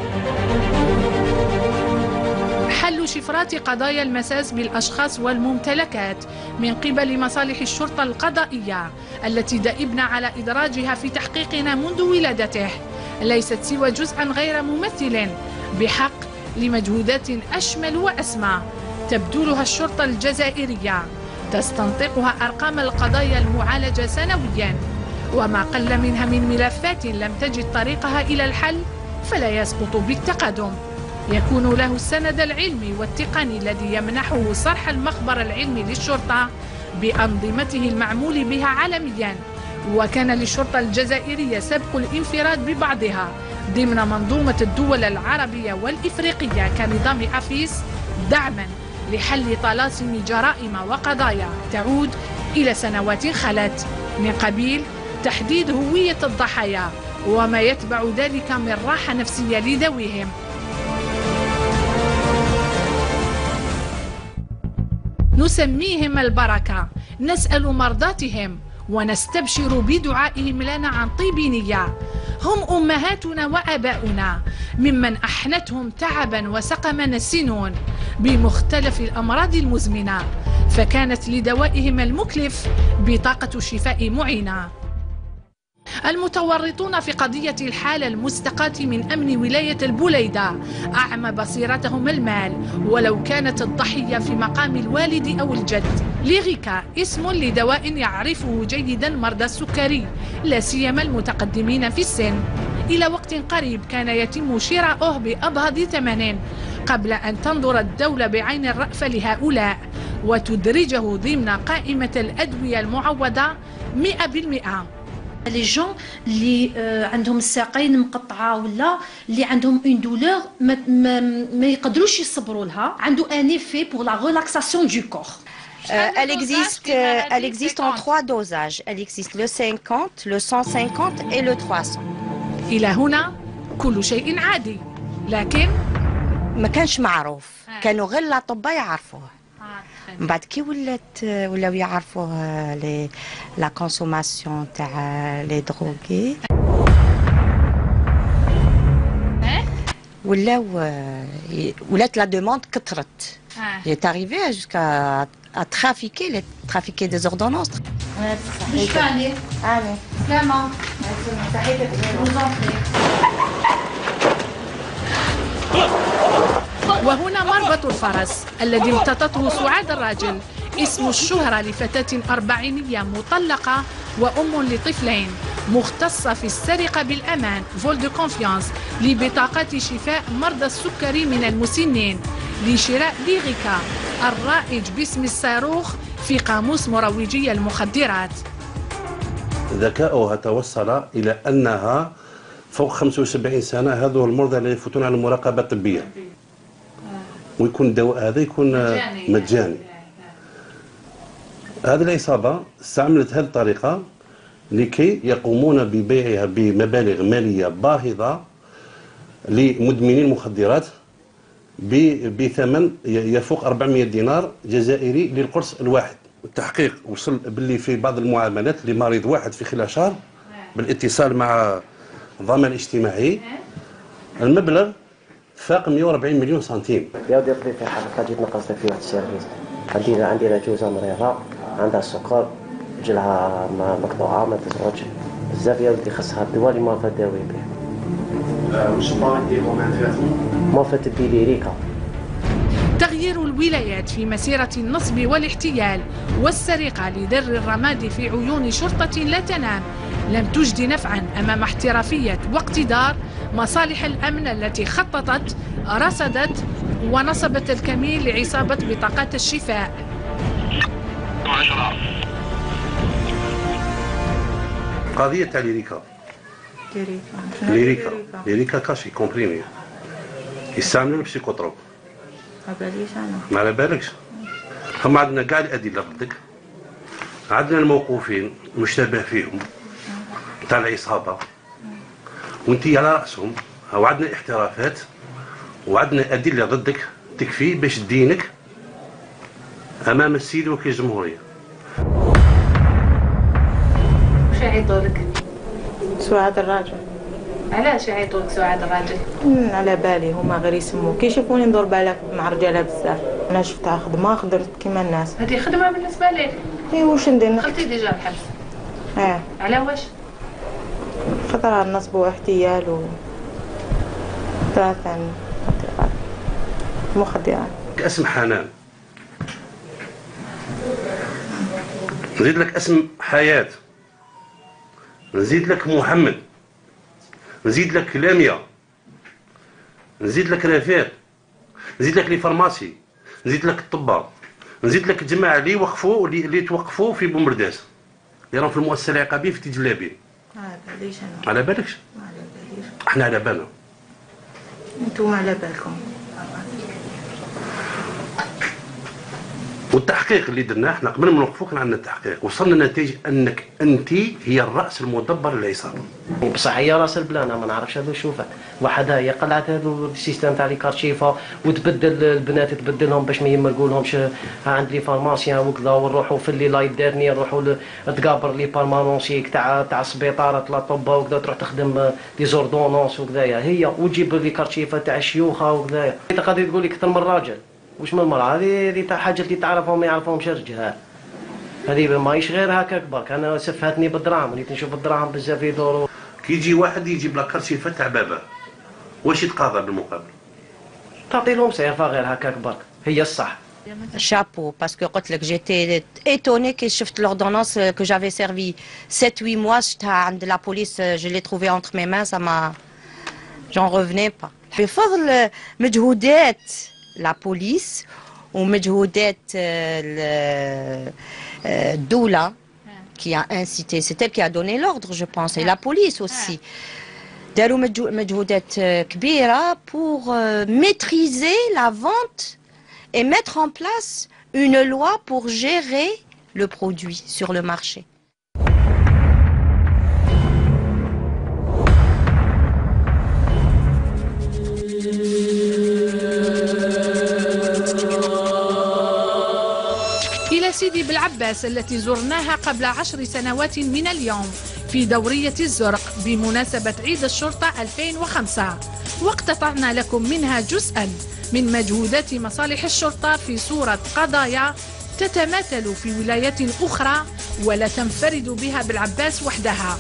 حل شفرات قضايا المساس بالأشخاص والممتلكات من قبل مصالح الشرطة القضائية التي دأبنا على إدراجها في تحقيقنا منذ ولادته ليست سوى جزءا غير ممثل بحق لمجهودات أشمل وأسمى تبذلها الشرطة الجزائرية، تستنطقها أرقام القضايا المعالجة سنويا، وما قل منها من ملفات لم تجد طريقها إلى الحل فلا يسقط بالتقادم. يكون له السند العلمي والتقني الذي يمنحه صرح المخبر العلمي للشرطة بأنظمته المعمول بها عالميا. وكان للشرطة الجزائرية سبق الانفراد ببعضها ضمن منظومة الدول العربية والإفريقية كنظام عفيس دعما لحل طلاسم جرائم وقضايا تعود إلى سنوات خلت من قبيل تحديد هوية الضحايا وما يتبع ذلك من راحة نفسية لذويهم. نسميهم البركة، نسأل مرضاتهم ونستبشر بدعائهم لنا عن طيب نية. هم أمهاتنا وآباؤنا ممن أحنتهم تعبا وسقما السنون بمختلف الأمراض المزمنة، فكانت لدوائهم المكلف بطاقة الشفاء معينة. المتورطون في قضية الحالة المستقاة من أمن ولاية البليدة أعمى بصيرتهم المال ولو كانت الضحية في مقام الوالد أو الجد. ليغيكا اسم لدواء يعرفه جيدا مرضى السكري لا سيما المتقدمين في السن. إلى وقت قريب كان يتم شراؤه بأبهض ثمن قبل أن تنظر الدولة بعين الرأفة لهؤلاء وتدرجه ضمن قائمة الأدوية المعوضة مئة بالمئة. لي جون اللي عندهم الساقين مقطعه ولا اللي عندهم اون دولور ما, ما, ما يقدروش يصبروا لها، عنده ان ايفي بور لا ريلاكساسيون دو كور. Elle existe, elle existe en trois dosages. Elle existe le cinquante, le cent cinquante et le trois cents. إلى هنا كل شيء عادي، لكن ما كانش معروف، كانوا غير الأطباء يعرفوه. من بعد كي ولات ولاو يعرفوه لي لا كونسوماسيون تاع لي دروغي ولاو ولات لا دوموند كثرت. Il est arrivé jusqu'à à trafiquer les trafiquer des ordonnances. باش فاني؟ آمين. سلامة. تحياتك. وهنا مربط الفرس الذي امتطته سعاد الراجل، اسم الشهرة لفتاة أربعينية مطلقة وأم لطفلين مختصة في السرقة بالأمان فول دو كونفيانس لبطاقات شفاء مرضى السكري من المسنين. لشراء ليغيكا الرائج باسم الصاروخ في قاموس مروجي المخدرات. ذكاؤها توصل إلى أنها فوق خمسة وسبعين سنة، هذو المرضى اللي يفوتون على المراقبة الطبية، ويكون الدواء هذا يكون مجاني, مجاني. هذه العصابة استعملت هذه الطريقة لكي يقومون ببيعها بمبالغ مالية باهظة لمدمني المخدرات بثمن يفوق أربعمئة دينار جزائري للقرص الواحد. التحقيق وصل باللي في بعض المعاملات لمريض واحد في خلال شهر بالاتصال مع الضمان الاجتماعي المبلغ فاق مئة وأربعين مليون سنتيم. يا ودي قضيت في حلقة جيت نقصت في واحد السيرفيس، عندي عندي عجوزة مريضة عندها السكر، رجلها مقطوعة ما تزوجش بزاف، يا ودي خاصها الدواء اللي ما تداوي به. واش باغي ديروا مع فاتهم؟ ما فات بليريكا. تغيير الولايات في مسيرة النصب والاحتيال والسرقة لدر الرماد في عيون شرطة لا تنام لم تجد نفعا أمام احترافية واقتدار مصالح الأمن التي خططت رصدت ونصبت الكمين لعصابة بطاقات الشفاء. قضية تاع ليريكا ليريكا ليريكا كاشي كومبريمي يستعملوا البسيكوتروب. عباليش انا ما على بالكش. هم عندنا كاع الادله ضدك، عندنا الموقوفين مشتبه فيهم تاع العصابه وانتي على راسهم، وعندنا احترافات وعندنا ادله ضدك تكفي باش تدينك امام السيد وكيل الجمهوريه. وش يعيطوا لك؟ سعاد الراجل. علاش يعيطوا لك سعاد الراجل؟ على بالي هما غير يسموا كي يشوفوني ندور بالك مع رجالها بزاف. انا شفتها خدمه خضرت كيما الناس. هذه خدمه بالنسبه لك؟ اي واش ندير؟ دخلتي ديجا الحبس. اه على واش؟ خطره النصب واحتيال و ثلاثا مخدرات. اسم حنان، نزيد لك اسم حياة، نزيد لك محمد، نزيد لك لاميا، نزيد لك رفيق، نزيد لك لي فارماسي، نزيد لك الطباء، نزيد لك الجماعه اللي وقفوا اللي توقفوا في بومرداس اللي راهم في المؤسسه العقابيه في تجلابين. على باليش انا. على بالكش؟ ما على باليش. احنا على بالنا. انتم على بالكم. والتحقيق اللي درناه احنا قبل ما نوقفوا كان عندنا التحقيق، وصلنا لنتيجه انك انت هي الراس المدبر للعصابه. بصح هي راس البلان ما نعرفش هذو شوفها وحدها هي قلعت هذو السيستم تاع لي كارشيفا وتبدل البنات تبدلهم باش ما يمرقوا لهمش عند لي فارماسيان وكذا، ونروحوا في اللي لايت ديرني نروحوا تقابر لي بالمانونسيك تاع تاع السبيطارات الاطباء وكذا، تروح تخدم دي زوردونونس وكذايا هي، وتجيب لي كارشيفا تاع الشيوخه وكذايا. انت قاعد تقول لك اكثر من الراجل، واش من المرأة هذه هذه تاع حاجة اللي تعرفهم ما يعرفهمش الرجال، هذه ماهيش غير هكاك برك. انا سفهتني بالدراهم، وليت نشوف الدراهم بزاف يدوروا. كي يجي واحد يجيب لك كارشيفه تاع بابا واش يتقاضى بالمقابل؟ تعطي لهم صيفه غير هكاك برك، هي الصح. Chapeau, parce que قلت لك j'étais étonnée que شفت l'ordonnance que j'avais servi sept huit mois عند la police, je l'ai trouvée entre mes mains, ça m'a j'en revenais pas. بفضل مجهودات la police ومجهودات الدولة qui a incité, c'est elle qui a donné l'ordre je pense, et la police aussi. داروا مجهودات كبيرة pour maîtriser la vente et mettre en place une loi pour gérer le produit sur le marché. إلى سيدي بالعباس التي زرناها قبل عشر سنوات من اليوم في دورية الزرق بمناسبة عيد الشرطة ألفين وخمسة، واقتطعنا لكم منها جزءا من مجهودات مصالح الشرطة في صورة قضايا تتماثل في ولايات أخرى ولا تنفرد بها بالعباس وحدها.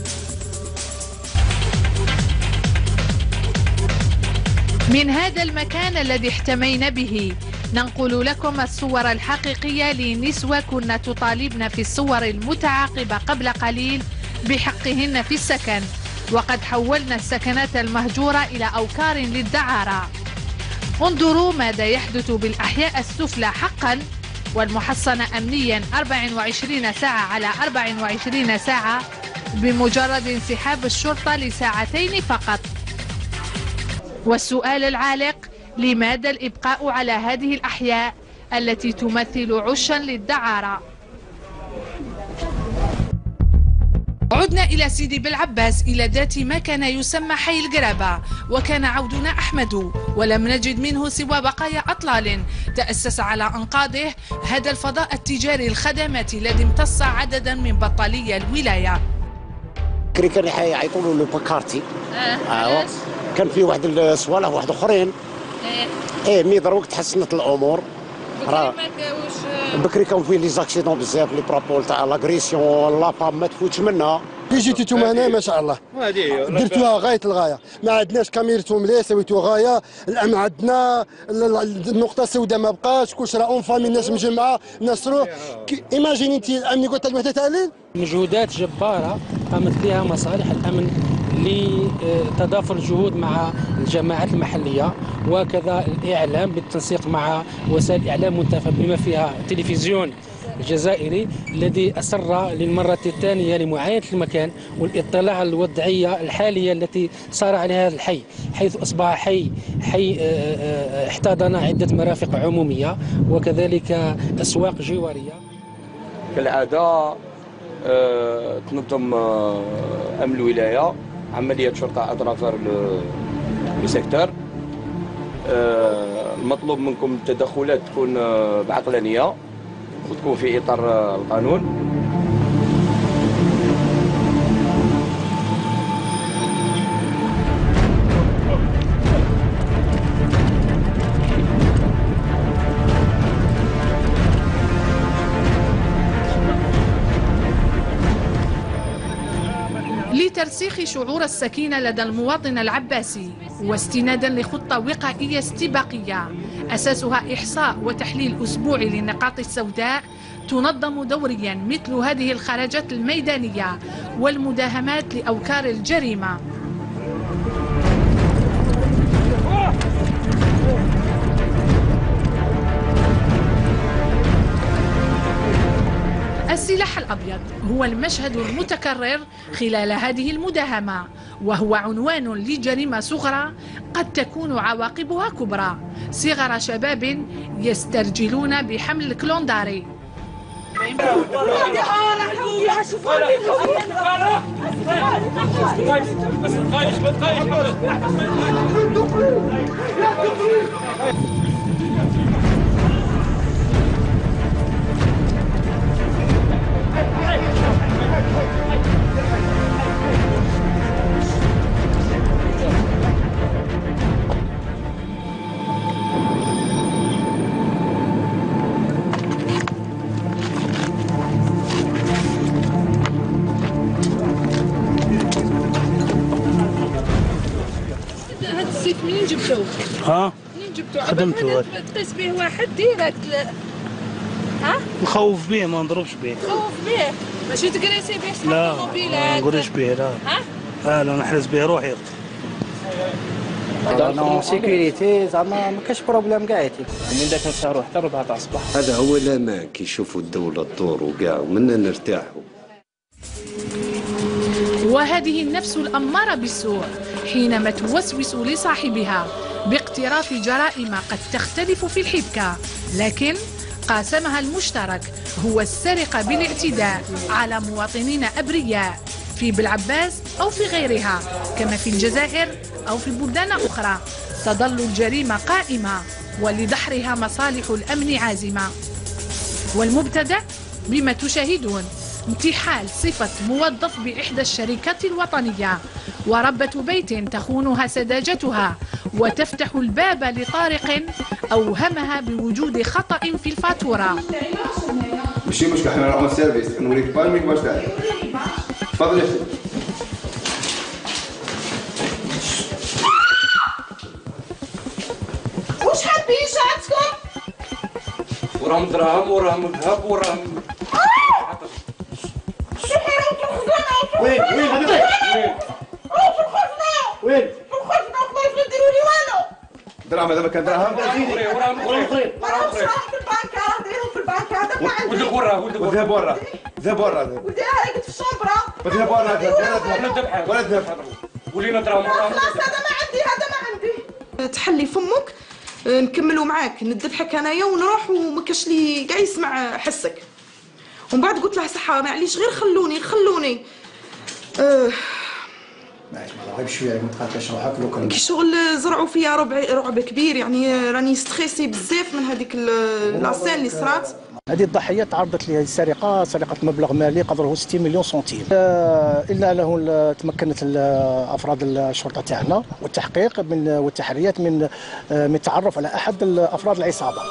من هذا المكان الذي احتمينا به ننقل لكم الصور الحقيقية لنسوة كنا تطالبن في الصور المتعاقبة قبل قليل بحقهن في السكن، وقد حولنا السكنات المهجورة إلى أوكار للدعارة. انظروا ماذا يحدث بالأحياء السفلى حقا، والمحصنة أمنيا أربع وعشرين ساعة على أربع وعشرين ساعة بمجرد انسحاب الشرطة لساعتين فقط. والسؤال العالق: لماذا الإبقاء على هذه الأحياء التي تمثل عشا للدعارة؟ عدنا إلى سيدي بالعباس، إلى ذات ما كان يسمى حي القرابة، وكان عودنا أحمد، ولم نجد منه سوى بقايا أطلال تأسس على أنقاضه هذا الفضاء التجاري الخدمات الذي امتص عددا من بطالية الولاية. كري كان يعيطوا له البكارتي. اه كان في واحد الصوالح واحد اخرين. ايه ايه مي دروك تحسنت الامور. راه بكري كان فيه لي زاكسيدون بزاف، لي بروبول تاع لاغريسيون، لا فام ما تفوتش منها. كي جيتي نتوما هنا ما شاء الله درتوها غايه الغايه، ما عندناش كاميرتو مليح، سويتو غايه، الامن عندنا، النقطه السوداء ما بقاش، كلشي راه اون فامي، الناس مجمعه، الناس تروح. ايماجيني انت الامن قلت لك ما تتعلن. مجهودات جباره قامت بها مصالح الامن لتضافر الجهود مع الجماعات المحليه، وكذا الاعلام بالتنسيق مع وسائل الاعلام منتخبه بما فيها التلفزيون الجزائري الذي أصر للمرة الثانية لمعاينة المكان والاطلاع على الوضعية الحالية التي صار عليها هذا الحي، حيث أصبح حي حي احتضن عدة مرافق عمومية وكذلك أسواق جوارية. كالعادة تنظم أمن الولاية عملية شرطة أطرافر لسيكتور. المطلوب منكم التدخلات تكون بعقلانية وتكون في إطار القانون. لترسيخ شعور السكينة لدى المواطن العباسي واستنادا لخطة وقائية استباقية أساسها إحصاء وتحليل أسبوعي للنقاط السوداء، تنظم دوريا مثل هذه الخرجات الميدانية والمداهمات لأوكار الجريمة. السلاح الأبيض هو المشهد المتكرر خلال هذه المداهمة، وهو عنوان لجريمة صغرى قد تكون عواقبها كبرى. صغر شباب يسترجلون بحمل الكلونداري. هذا السيف منين جبتوه؟ ها؟ منين جبتوه؟ خدمته. تقيس به واحد ديريكت. ها؟ نخوف به ما نضربش به. خوف به ماشي تقريسي به صحاب لا الموبيلات. ما نقولش به لا. ها؟ لا لا نحرز به روحي. انا سيكوريتي زعما ما كاش بروبليم كاع يتي من ذاك نسهروا حتى أربعة تاع الصباح. هذا هو الامان كي يشوفوا الدوله تدور وكاع ومنا نرتاحوا. وهذه النفس الأمارة بالسوء حينما توسوس لصاحبها باقتراف جرائم قد تختلف في الحبكة، لكن قاسمها المشترك هو السرقة بالاعتداء على مواطنين أبرياء في بالعباس أو في غيرها، كما في الجزائر أو في بلدان أخرى. تظل الجريمة قائمة ولدحرها مصالح الأمن عازمة. والمبتدأ بما تشاهدون انتحال صفة موظف بإحدى الشركات الوطنية، وربة بيت تخونها سذاجتها وتفتح الباب لطارق أوهمها بوجود خطأ في الفاتورة. ماشي مشكل، حنا نروحو السيرفيس نوريك بالميك باش تعرف. تفضل يا سيدي. واش حابين ساعتكم؟ وراهم دراهم وراهم ذهب وراهم. وين وين هذا وين؟ وين؟ في الخزنة. وين؟ في الخزنة وخلاص ما ديروا لي والو. دراهم هذا ما كان دراهم وراهم اخرين وراهم اخرين في البنك راه دايرهم في البنك هذا ما عندي ولدك وراه ولدك وذهب ورا ذهب ورا ودي انا قلت في الشومبره وذهب ورا ولا ذبحه ولا ذهب ولينا دراهم وراهم خلاص هذا ما عندي هذا ما عندي تحلي فمك نكملوا معاك نذبحك انايا ونروح وما كاش لي كاع يسمع حسك. ومن بعد قلت له صحه معليش غير خلوني خلوني أه معليش ما غير بشويه ما تقاطعش روحك لو كان كي شغل زرعوا فيا رعب رعب كبير يعني راني ستريسي بزاف من هذيك لاسين اللي صرات. هذه الضحيه تعرضت لهذه السرقه سرقه مبلغ مالي قدره ستين مليون سنتيم. الا له تمكنت افراد الشرطه تاعنا والتحقيق من والتحريات من من التعرف على احد افراد العصابه.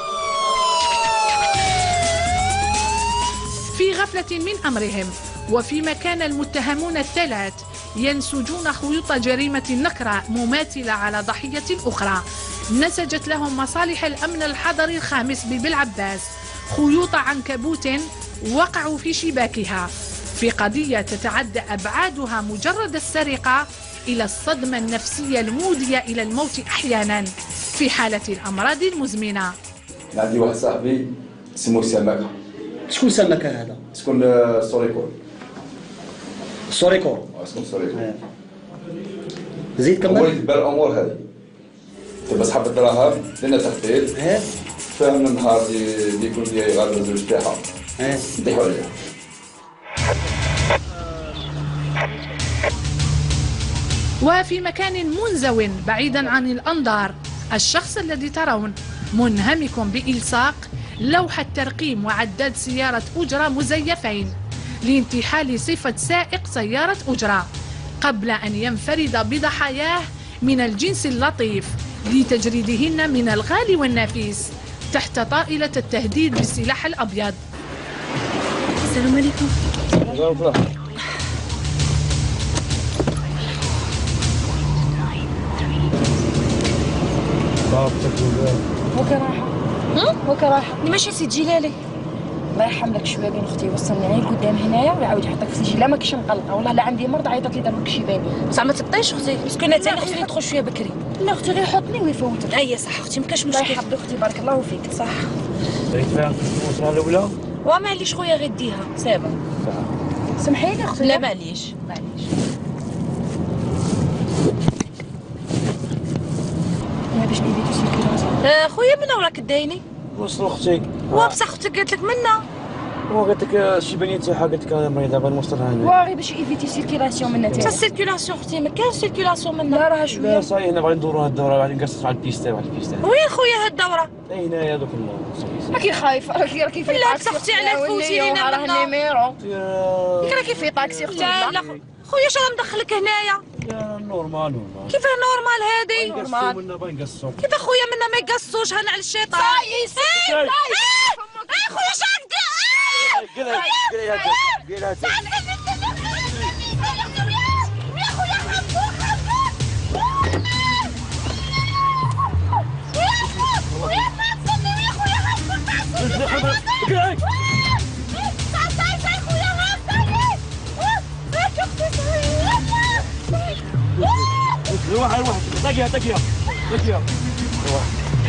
في غفلة من أمرهم وفيما كان المتهمون الثلاث ينسجون خيوط جريمة نكرة مماثلة على ضحية أخرى نسجت لهم مصالح الأمن الحضري الخامس ببالعباس خيوط عنكبوت وقعوا في شباكها في قضية تتعدى أبعادها مجرد السرقة إلى الصدمة النفسية المودية إلى الموت أحيانا في حالة الأمراض المزمنة. عندي واحد صاحبي اسمه سمكة. شكون سمكة هذا؟ شكون سوريكور. سوريكور. اسمه سوريكور. زيد كمل. هو اللي دبر الأمور هذه. تبى صحاب الدراهم لنا تحديد. فهمنا النهار اللي يكون فيه يغادر الزوج تاعها. نطيحوا عليه. وفي مكان منزو بعيدا عن الأنظار الشخص الذي ترون منهمك بإلصاق لوحة ترقيم وعداد سيارة أجرة مزيفين لانتحال صفة سائق سيارة أجرة قبل أن ينفرد بضحاياه من الجنس اللطيف لتجريدهن من الغالي والنفيس تحت طائلة التهديد بالسلاح الأبيض. السلام عليكم. هو كراحة ها هو كراحة اللي ماشي سي جلالي الله يرحم لك شويه بين اختي وصلني غير قدام هنايا ويعاود يحطك في سجل. لا ما كنتش مقلقه والله لا عندي مرض عيطت لي ضربك شيباني بصح ما تبطيش اختي مسكينه ثاني خصني ندخل شويه بكري. لا اختي غير حطني ويفوتك. اي صح اختي ما كاش مشكل. الله يحفظك اختي بارك الله فيك. صح دريت فيها في الاسره الاولى ومعليش خويا غير ديها صافا سمحي لي اختي. لا معليش معليش ما باش نبيتو سيركيلاسيون. خويا من وراك دايني وصلوا اختي وبصح اختك قالت لك منا وقالت لك الشيبانيه تاعها قالت لك انا مريضه بغا نوصلها هنا واغي باش ايفيتي سيركيلاسيون منا تاع السيركيلاسيون اختي ما كاينش سيركيلاسيون منا. لا راه شويه لا صاي هنا باغي ندوروا هاد الدوره باغي نقصصوا على البيستا واحد البيستا. وين خويا هاد الدوره؟ اي هنايا دوك راكي خايفه راكي راكي في طاكسي. لا اختي علاه تفوتي لينا راه النيميرو راكي في طاكسي اختي. لا لا خويا اش راه مدخلك هنايا؟ لا نورمال نورمال. كيفاه نورمال هادي؟ نورمال منا باغي نقصوا. كيفاه خويا منا ما يقصوش هنا على الشيطان. صاي صاي اي خويا اش راك دير؟ قلها قلها قلها يا خويا خبوك خبوك يا معصمني يا خويا خبوك معصمني صاي صاي خويا غافلني راك اختي روح روح تقيها تقيها تقيها روح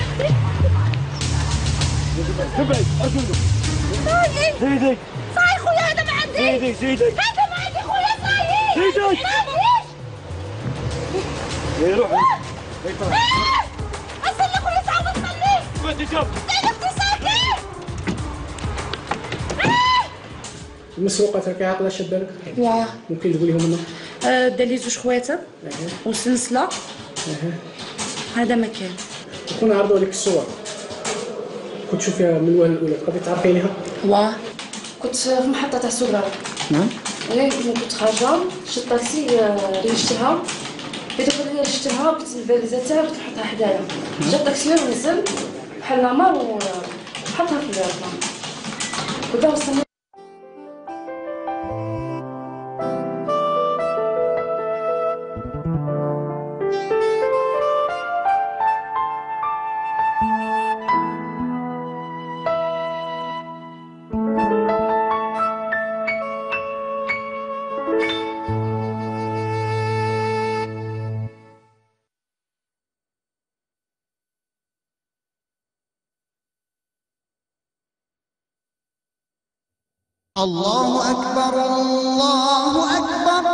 تبعد ارجلك زيدك صاي خويا هذا ما عندي زيدك زيدك هذا ما عندي خويا صاي زيدك يا روح اصلي خويا تعاود تصلي وين تجاب المسروقات راكي عاقله شاده لك؟ واه ممكن تقولي لهم انا؟ دا لي زوج خواتم وسلسله هذا مكان. كنا عرضوا عليك الصور كنت تشوفيها من الوهله الاولى تقدري تعرفينها؟ واه كنت في محطه تاع سوبرا. نعم غير كنت خارجه شفت طاكسي ريشتها هذوك اللي ريشتها قلت الفاليزه تاعي قلت نحطها حدايا. جا الطاكسي ونزل بحال نامار وحطها في البلاصه ودا وصلنا. الله أكبر الله أكبر.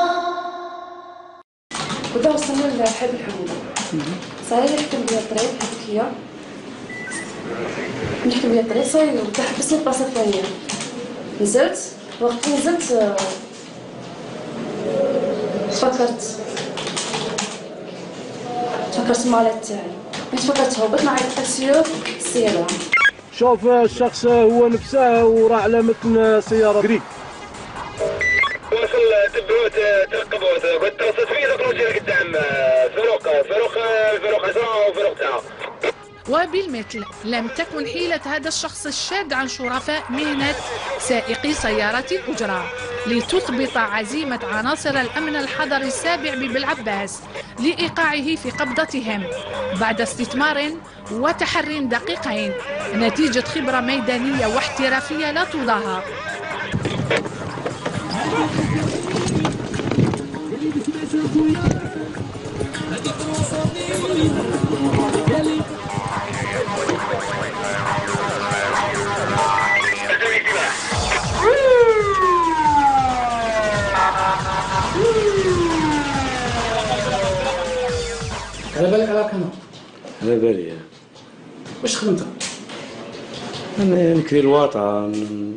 ودا وصلنا لحد الحدود. صاير يحكم بيا الطريق حدك هي. نحكم بيا الطريق صاير ودا حبسني البلاصة الثانية. نزلت وقت نزلت تفكرت تفكرت المالات تاعي. ملي تفكرت هبط معايا التاكسيور السيارة. شوف الشخص هو نفسه وراه على متن سيارة جريك. وصل تبعوه ترقبوه قلت توصلت فيه ذكروا لك قدام فاروق فاروق فاروق عشرة وفاروق تسعة. وبالمثل لم تكن حيلة هذا الشخص الشاذ عن شرفاء مهنة سائقي سيارة الأجرة لتثبط عزيمة عناصر الأمن الحضري السابع ببلعباس لإيقاعه في قبضتهم بعد استثمار وتحري دقيقين نتيجة خبرة ميدانية واحترافية لا تضاهى. على بالك على كنا؟ على بالي. واش خدمت؟ انا نكري الوطن،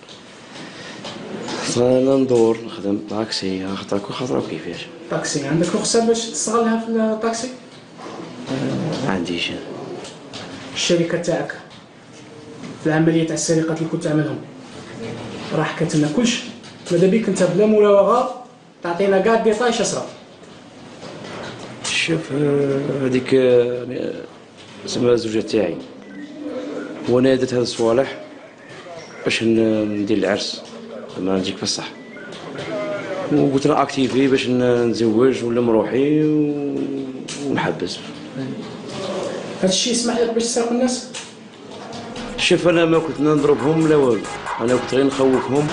انا ندور نخدم طاكسي خاطر خاطر كيفاش. طاكسي عندك رخصة باش تشتغلها في الطاكسي؟ ما عنديش. الشركة تاعك في العملية تاع السرقات اللي كنت تعملهم راه حكات لنا كلشي، ماذا بيك انت بلا مراوغة تعطينا كاع ديطاي شصرا. شوف هذيك سما الزوجة تاعي وانا درت هاد الصوالح باش ندير العرس ما نجيك في الصح، وقلت لها اكتيفي باش نتزوج ونلم روحي ونحبس. هاد الشيء يسمح لك باش تسرق الناس؟ شوف انا ما كنت نضربهم لا والو، انا كنت غير نخوفهم.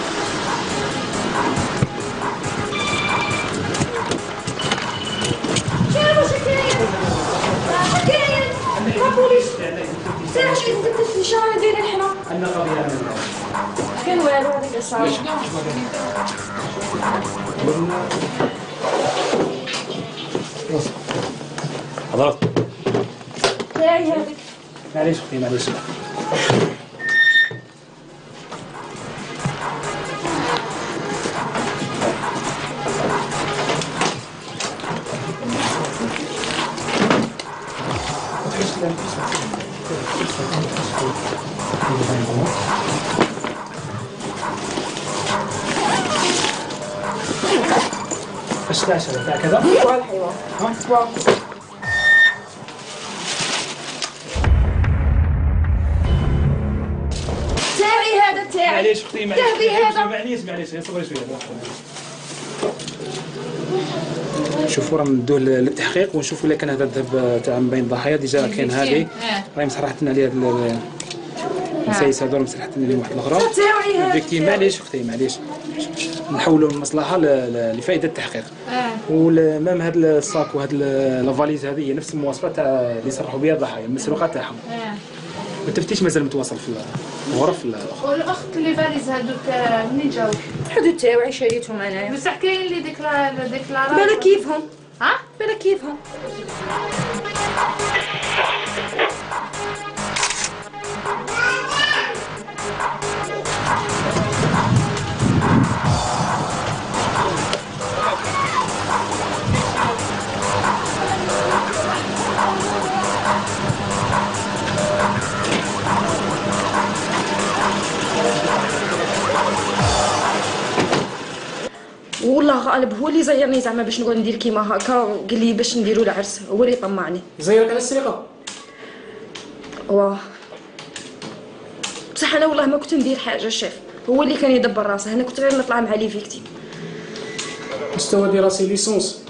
شنو دايرين حنا؟ عندنا قضية كاين والو هذيك الساعة. حضرت. تاعي هذيك. معليش اختي معليش. ايش تاع تاع كذا؟ والحيوان. ها؟ تاعي هذا تاعي. معليش اختي معليش. تهبي هذا. معليش معليش صبري شويه. نشوفوا راه ندوه للتحقيق ونشوفوا الا كان هذا الذهب تاع من بين الضحايا ديجا كاين هذه راهي مسرحتنا عليها المسايس هذول مسرحتنا عليهم واحد الاخرى. فيكتيم معليش اختي معليش. نحولوا المصلحه لفائده التحقيق. ومام هذا الصاك وهذا لافاليز هذه هي نفس المواصفات تاع اللي صرحوا بها الضحايا المسروقه تاعهم. والتفتيش مازال متواصل في الغرف. والاخت اللي فاليز هذوك منين جاو؟ حدود تاعي شريتهم انايا. بصح كاين اللي ديكلا ديكلارا بلا كيفهم. ها؟ بلا كيفهم. والله غالب هو اللي زيرني زعما باش نقعد ندير كيما هكا، قال لي باش نديروا العرس، هو اللي طمعني. زيرك على السرقه؟ واه بصح انا والله ما كنت ندير حاجه الشيف، هو اللي كان يدبر راسه، انا كنت غير نطلع مع لي فيكتيم. مستوى دراسي ليسونس.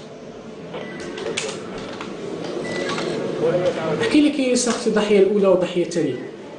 احكي لي كي سرقتي الضحيه الاولى والضحيه الثانيه.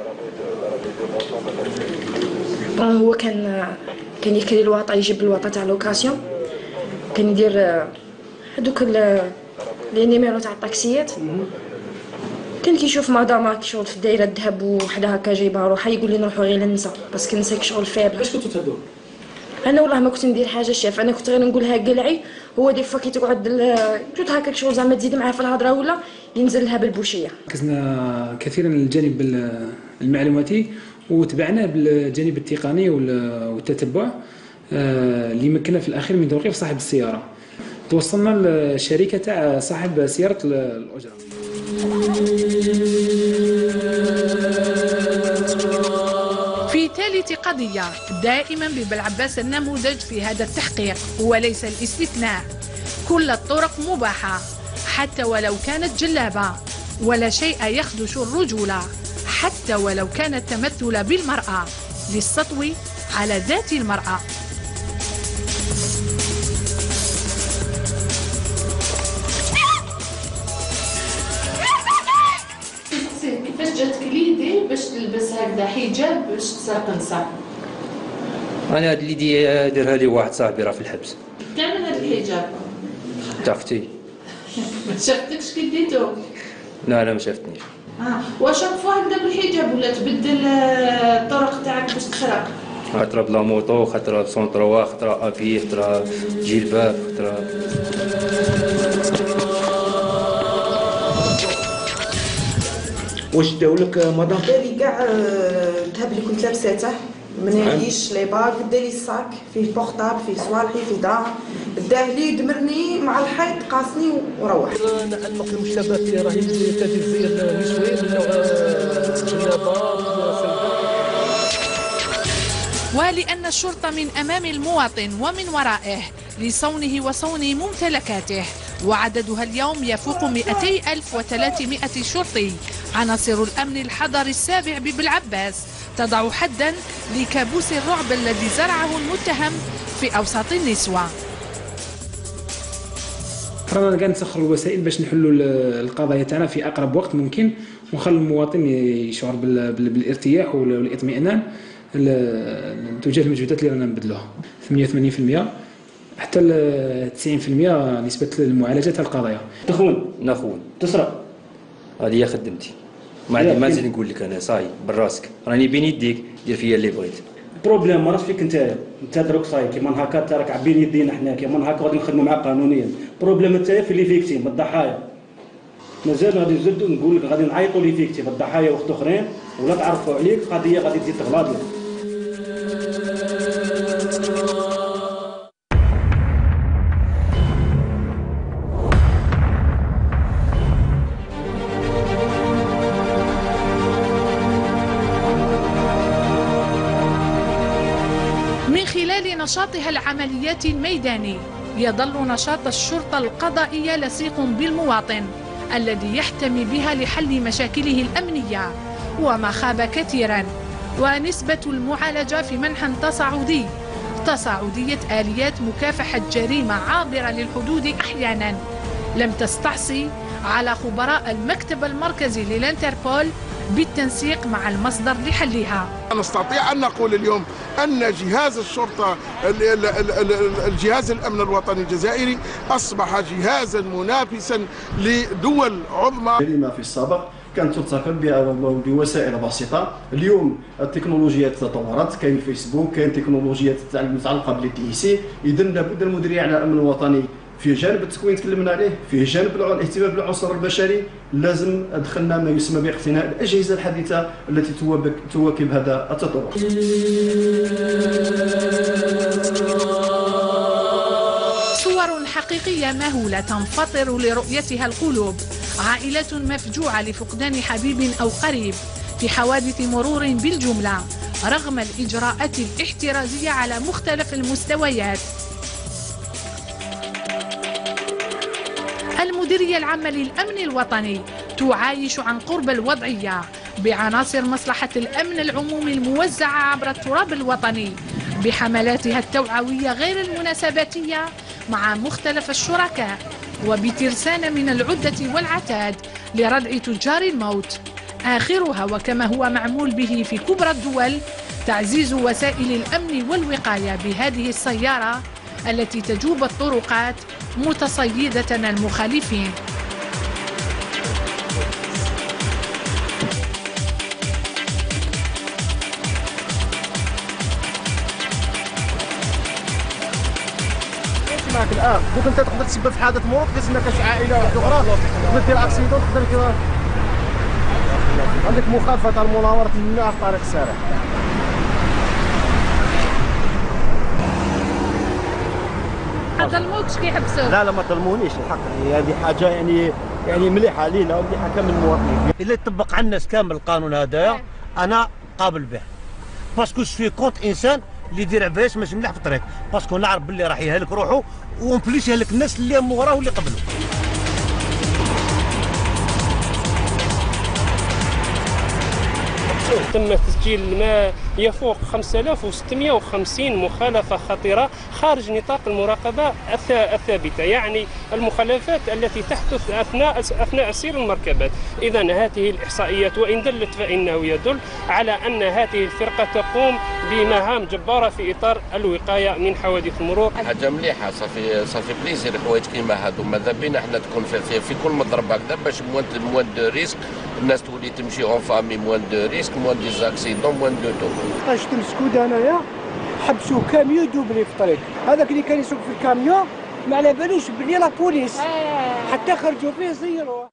هو كان كان يكري الواطه، يجيب الواطه تاع لوكاسيون، كان يدير هذوك لي نيميرو تاع الطاكسيات، كان كيشوف مدام شغل في الدايره الذهب وحده هكا جايبها روحها، يقول لي نروحو غير للنساء باسكو النساء شغل فابل. باش كنتو تهدوه؟ انا والله ما كنت ندير حاجه شاف، انا كنت غير نقولها قلعي. هو دي فوا كي تقعد توت هكاك شغل زعما تزيد معاه في الهضره ولا ينزل لها بالبوشيه. ركزنا كثيرا على الجانب المعلوماتي وتبعنا بالجانب التقني والتتبع اللي مكننا في الاخير من توقيف صاحب السياره. توصلنا للشركه تاع صاحب سياره الاجره. في ثالث قضية، دائما بيبا العباس النموذج في هذا التحقيق وليس الاستثناء. كل الطرق مباحة حتى ولو كانت جلابة، ولا شيء يخدش الرجولة حتى ولو كان التمثل بالمرأة للسطو على ذات المرأة. كيفاش جاتك ليدي باش تلبس هكذا حجاب باش تسرق نساء؟ انا هاد اللي دارها لي واحد صاحبي راه في الحبس. تعمل هاد الحجاب؟ تاع اختي. ما شافتكش كي ديتو؟ لا لا ما شافتنيش. اه واش وقفوا هكذا بالحجاب ولا تبدل الطرق تاعك باش تسرق؟ خطره بلا موطو، خطره بسونطروا، خطره ابي، خطره جلباب، خطره. واش داو لك مدام؟ داري كاع الذهب اللي كنت لابساته، مناديش لي باغ، داري الصاك فيه بورطابل فيه صوالحي فيه دراهم، داه لي دمرني مع الحيط قاسني وروح. نعلق المشتبه فيه راهي تدير الزي النسوي من نوع جلابات. ولأن الشرطة من أمام المواطن ومن ورائه لصونه وصون ممتلكاته، وعددها اليوم يفوق مئتي ألف وثلاثمائة شرطي. عناصر الأمن الحضري السابع ببالعباس تضع حدا لكابوس الرعب الذي زرعه المتهم في أوساط النسوة. رانا كاع نسخر الوسائل باش نحلوا القضايا تاعنا في أقرب وقت ممكن، ونخلي المواطن يشعر بالارتياح والاطمئنان تجاه المجهودات اللي رانا نبذلوها. ثمانية وثمانين بالمئة حتى تسعين بالمئة نسبة المعالجة تاع القضايا. تخون نخون تسرق، هذه هي خدمتي. ما عندي ما نزيد نقول لك انا صاي براسك، راني بين يديك دير فيا اللي بغيت. بروبليم مرات فيك نتايا، انت دروك صاي كيما هكا انت راك عبين يدينا حنا كيما هكا غادي نخدموا معاك قانونيا. بروبليم نتايا في لي فيكتيم الضحايا. مازال غادي نزيدو نقول لك غادي نعيطوا لي فيكتيم الضحايا وقت اخرين ولا تعرفوا عليك قضيه غادي تزيد تغلاض لك. من خلال نشاطها العملياتي الميداني يظل نشاط الشرطة القضائية لصيق بالمواطن الذي يحتمي بها لحل مشاكله الأمنية، وما خاب كثيرا. ونسبة المعالجة في منحى تصاعدي تصاعدية آليات مكافحة جريمة عابرة للحدود أحيانا لم تستعصي على خبراء المكتب المركزي للانتربول بالتنسيق مع المصدر لحلها. نستطيع أن نقول اليوم أن جهاز الشرطة الجهاز الأمن الوطني الجزائري أصبح جهازا منافسا لدول عظمى. كلمة في السابق كانت ترتكب بوسائل بسيطة، اليوم التكنولوجيات تطورت، كاين الفيسبوك، كاين تكنولوجيات المتعلقة بالتي اي سي، إذا لابد المديرية على الأمن الوطني في جانب التكوين تكلمنا عليه، في جانب الاهتمام بالعنصر البشري، لازم دخلنا ما يسمى باقتناء الأجهزة الحديثة التي تواكب هذا التطور. صور حقيقية مهولة تنفطر لرؤيتها القلوب، عائلة مفجوعة لفقدان حبيب أو قريب في حوادث مرور بالجملة رغم الإجراءات الاحترازية على مختلف المستويات. المديرية العامة للأمن الوطني تعايش عن قرب الوضعية بعناصر مصلحة الأمن العمومي الموزعة عبر التراب الوطني بحملاتها التوعوية غير المناسباتية مع مختلف الشركاء، وبترسانة من العدة والعتاد لردع تجار الموت. آخرها وكما هو معمول به في كبرى الدول تعزيز وسائل الأمن والوقاية بهذه السيارة التي تجوب الطرقات متصيدة المخالفين. معك الان، دوك انت تقدر تسبب في حادث مرور تحس انك شي عائله واحده اخرى تقدر دير اكسيدون، تقدر عندك مخالفه المناوره الممنوعه في الطريق السريع. ما ظلموكش كيحبسوك؟ لا لا ما ظلمونيش الحق، هذه حاجه يعني يعني مليحه لينا ومليحه كامل المواطنين. الا يطبق على الناس كامل القانون هذايا انا قابل به، باسكو سوي كونت انسان اللي يدير عفايس ماشي مليح في الطريق، باسكو نعرف باللي راح يهلك روحه وون بليس يهلك الناس اللي وراه واللي قبله. تم تسجيل ما يفوق خمسة آلاف وستمئة وخمسين مخالفة خطيرة خارج نطاق المراقبة الثابتة، يعني المخالفات التي تحدث أثناء أثناء سير المركبات. إذا هذه الإحصائيات وإن دلت فإنه يدل على أن هذه الفرقة تقوم بمهام جبارة في إطار الوقاية من حوادث المرور. حاجة مليحة، صافي صافي بليزير حوايج كيما هادو، ماذا بينا حنا تكون في, في, في كل مضرب هكذا باش موان دو ريسك، الناس تولي تمشي اون فامي، موان دو ريسك، موان دي زاكسيدون، موان دو تو. شفت مسكود انايا حبسوا كاميو دوبلي في الطريق، هذاك اللي كان يسوق في الكاميون ما على بالوش بلي لا بوليس، حتى خرجوا فيه زيرو.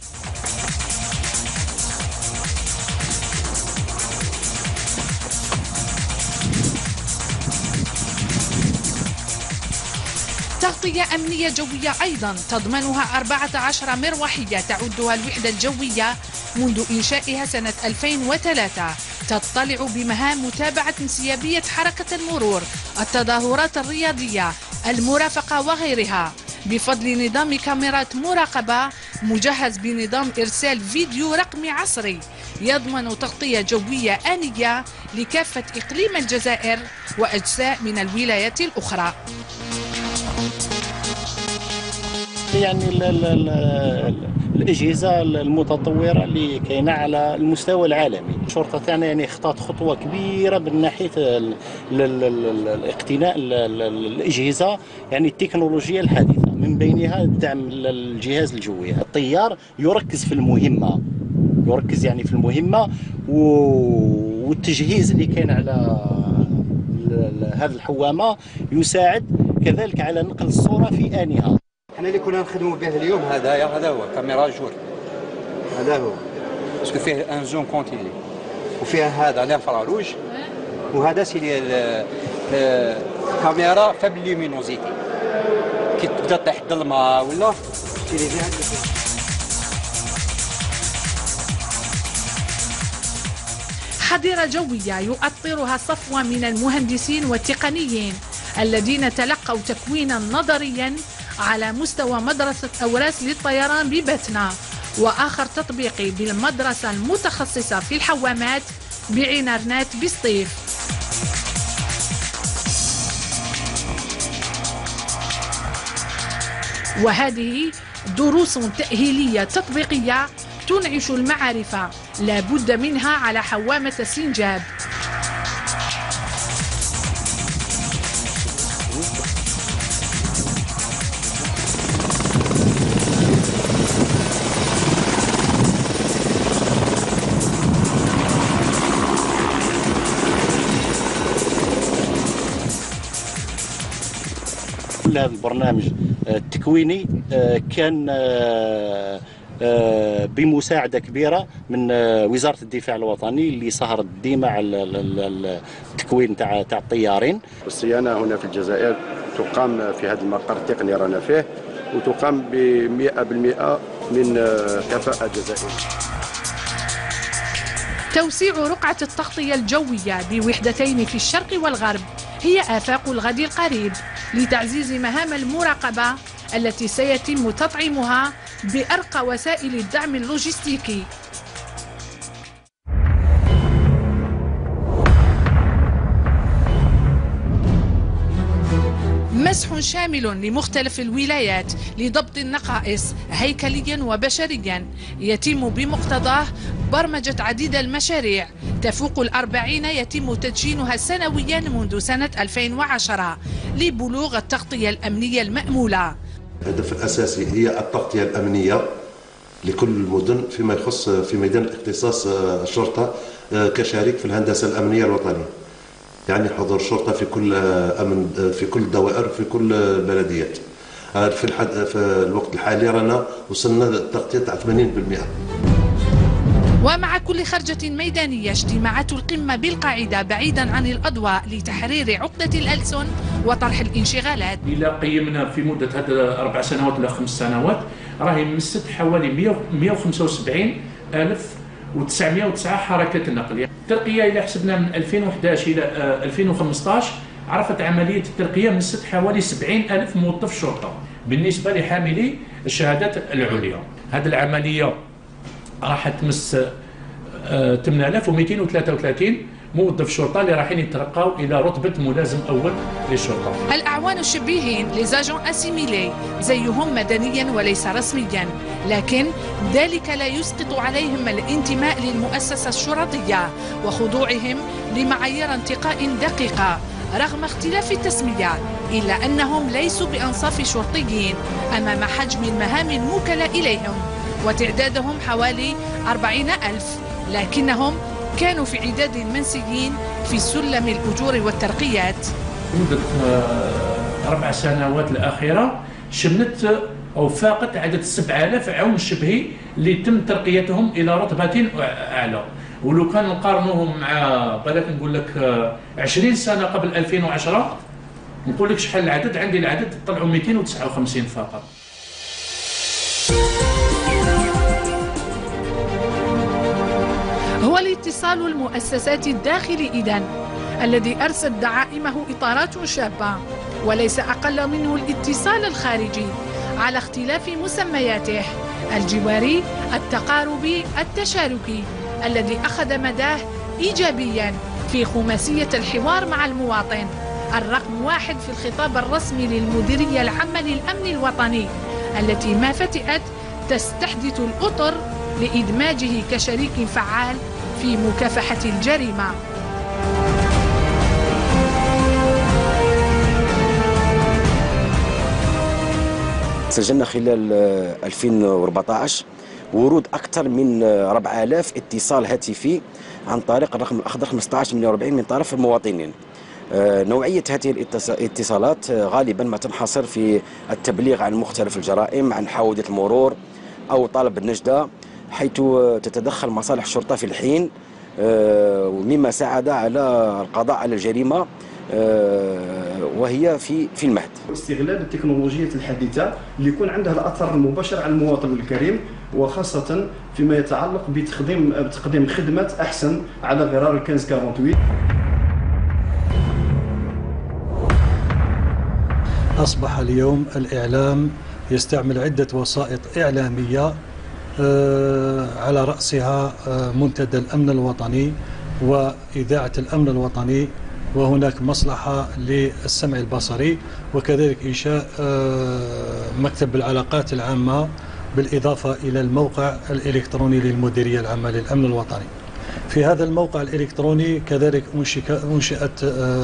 تغطية أمنية جوية أيضا تضمنها أربعة عشر مروحية تعدها الوحدة الجوية منذ إنشائها سنة ألفين وثلاثة، تطلع بمهام متابعة انسيابية حركة المرور، التظاهرات الرياضية، المرافقة وغيرها، بفضل نظام كاميرات مراقبة مجهز بنظام إرسال فيديو رقمي عصري يضمن تغطية جوية آنية لكافة إقليم الجزائر وأجزاء من الولايات الأخرى. يعني ال ال ال الاجهزه المتطوره اللي كاينه على المستوى العالمي، الشرطه تاعنا يعني خطات خطوه كبيره من ناحيه الاقتناء الاجهزه يعني التكنولوجيا الحديثه، من بينها دعم الجهاز الجوي. الطيار يركز في المهمه، يركز يعني في المهمه والتجهيز اللي كاين على هذه الحوامه يساعد كذلك على نقل الصوره في آنها. احنا اللي كنا نخدموا به اليوم هذايا هذا هو كاميرا جور، هذا هو باسكو فيه ان زون كونتيني وفيه هذا لانفراروج وهذا سي كاميرا فاب لومينوزيتي كي تبدا تحت الظلمه ولا تيري فيها. حظيرة جوية يؤطرها صفوة من المهندسين والتقنيين الذين تلقوا تكوينا نظريا على مستوى مدرسة أوراس للطيران ببتنا، وآخر تطبيقي بالمدرسة المتخصصة في الحوامات بعنرنات بسطيف. وهذه دروس تأهيلية تطبيقية تنعش المعارف لا بد منها على حوامة سنجاب. هذا البرنامج التكويني كان بمساعدة كبيرة من وزارة الدفاع الوطني اللي سهرت ديما على التكوين تاع تاع الطيارين. الصيانة هنا في الجزائر تقام في هذا المقر التقني رانا فيه، وتقام بمئة بالمئة من كفاءة جزائرية. توسيع رقعة التغطية الجوية بوحدتين في الشرق والغرب هي آفاق الغد القريب لتعزيز مهام المراقبة التي سيتم تطعيمها بأرقى وسائل الدعم اللوجستيكي. مسح شامل لمختلف الولايات لضبط النقائص هيكليا وبشريا يتم بمقتضاه برمجة عديد المشاريع تفوق الأربعين يتم تدشينها سنويا منذ سنة ألفين وعشرة لبلوغ التغطية الأمنية المأمولة. الهدف الأساسي هي التغطية الأمنية لكل المدن فيما يخص في ميدان اختصاص الشرطة كشريك في الهندسة الأمنية الوطنية. يعني حضور شرطه في كل امن في كل الدوائر في كل البلديات. في الحد في الوقت الحالي رانا وصلنا للتغطيه تاع ثمانين بالمئة. ومع كل خرجة ميدانية اجتماعات القمة بالقاعدة بعيدا عن الأضواء لتحرير عقدة الألسن وطرح الانشغالات. إلى قيمنا في مدة هذه أربع سنوات إلى خمس سنوات راهي مست حوالي مئة وخمسة وسبعين ألف وتسعمئة وتسعة حركات النقل. الترقية إلى حسبنا من ألفين وأحد عشر إلى ألفين وخمسطاش عرفت عملية الترقية مست حوالي سبعين ألف موظف شرطة. بالنسبة لحاملي الشهادات العليا هذه العملية راح تمس ثمانية آلاف ومئتين وثلاثة وثلاثين موظف شرطه اللي رايحين يترقاو الى رتبه ملازم اول للشرطه. الاعوان الشبيهين لزاجون اسيميلي زيهم مدنيا وليس رسميا، لكن ذلك لا يسقط عليهم الانتماء للمؤسسه الشرطيه وخضوعهم لمعايير انتقاء دقيقه رغم اختلاف التسميات، الا انهم ليسوا بانصاف شرطيين امام حجم المهام الموكله اليهم وتعدادهم حوالي أربعين ألف، لكنهم كانوا في عداد المنسيين في سلم الأجور والترقيات. مدة أربع سنوات الأخيرة شملت أو فاقت عدد سبعة آلاف عون شبهي اللي تم ترقيتهم إلى رتبة أعلى، ولو كان نقارنوهم مع بلاك نقول لك عشرين سنة قبل ألفين وعشرة نقول لك شحال العدد، عندي العدد طلعوا مئتين وتسعة وخمسين فقط. هو الاتصال المؤسسات الداخلي إذن الذي أرست دعائمه إطارات شابة، وليس أقل منه الاتصال الخارجي على اختلاف مسمياته: الجواري، التقاربي، التشاركي، الذي أخذ مداه إيجابيا في خماسية الحوار مع المواطن، الرقم واحد في الخطاب الرسمي للمديرية العامة للأمن الوطني التي ما فتئت تستحدث الأطر لإدماجه كشريك فعال في مكافحة الجريمة. سجلنا خلال ألفين وأربعة عشر ورود أكثر من أربعة آلاف اتصال هاتفي عن طريق الرقم الأخضر خمسة عشر ثمانية وأربعين من طرف المواطنين. نوعية هذه الاتصالات غالبا ما تنحصر في التبليغ عن مختلف الجرائم، عن حوادث المرور أو طلب النجدة، حيث تتدخل مصالح الشرطة في الحين، مما ساعد على القضاء على الجريمة وهي في في المهد. استغلال التكنولوجيات الحديثة اللي يكون عندها الأثر المباشر على المواطن الكريم، وخاصة فيما يتعلق بتقديم بتقديم خدمات أحسن على غرار خمسة ثمانية ثمانية. أصبح اليوم الإعلام يستعمل عدة وسائط إعلامية على رأسها منتدى الأمن الوطني وإذاعة الأمن الوطني، وهناك مصلحة للسمع البصري، وكذلك إنشاء مكتب العلاقات العامة بالإضافة إلى الموقع الإلكتروني للمديرية العامة للأمن الوطني. في هذا الموقع الإلكتروني كذلك أنشئت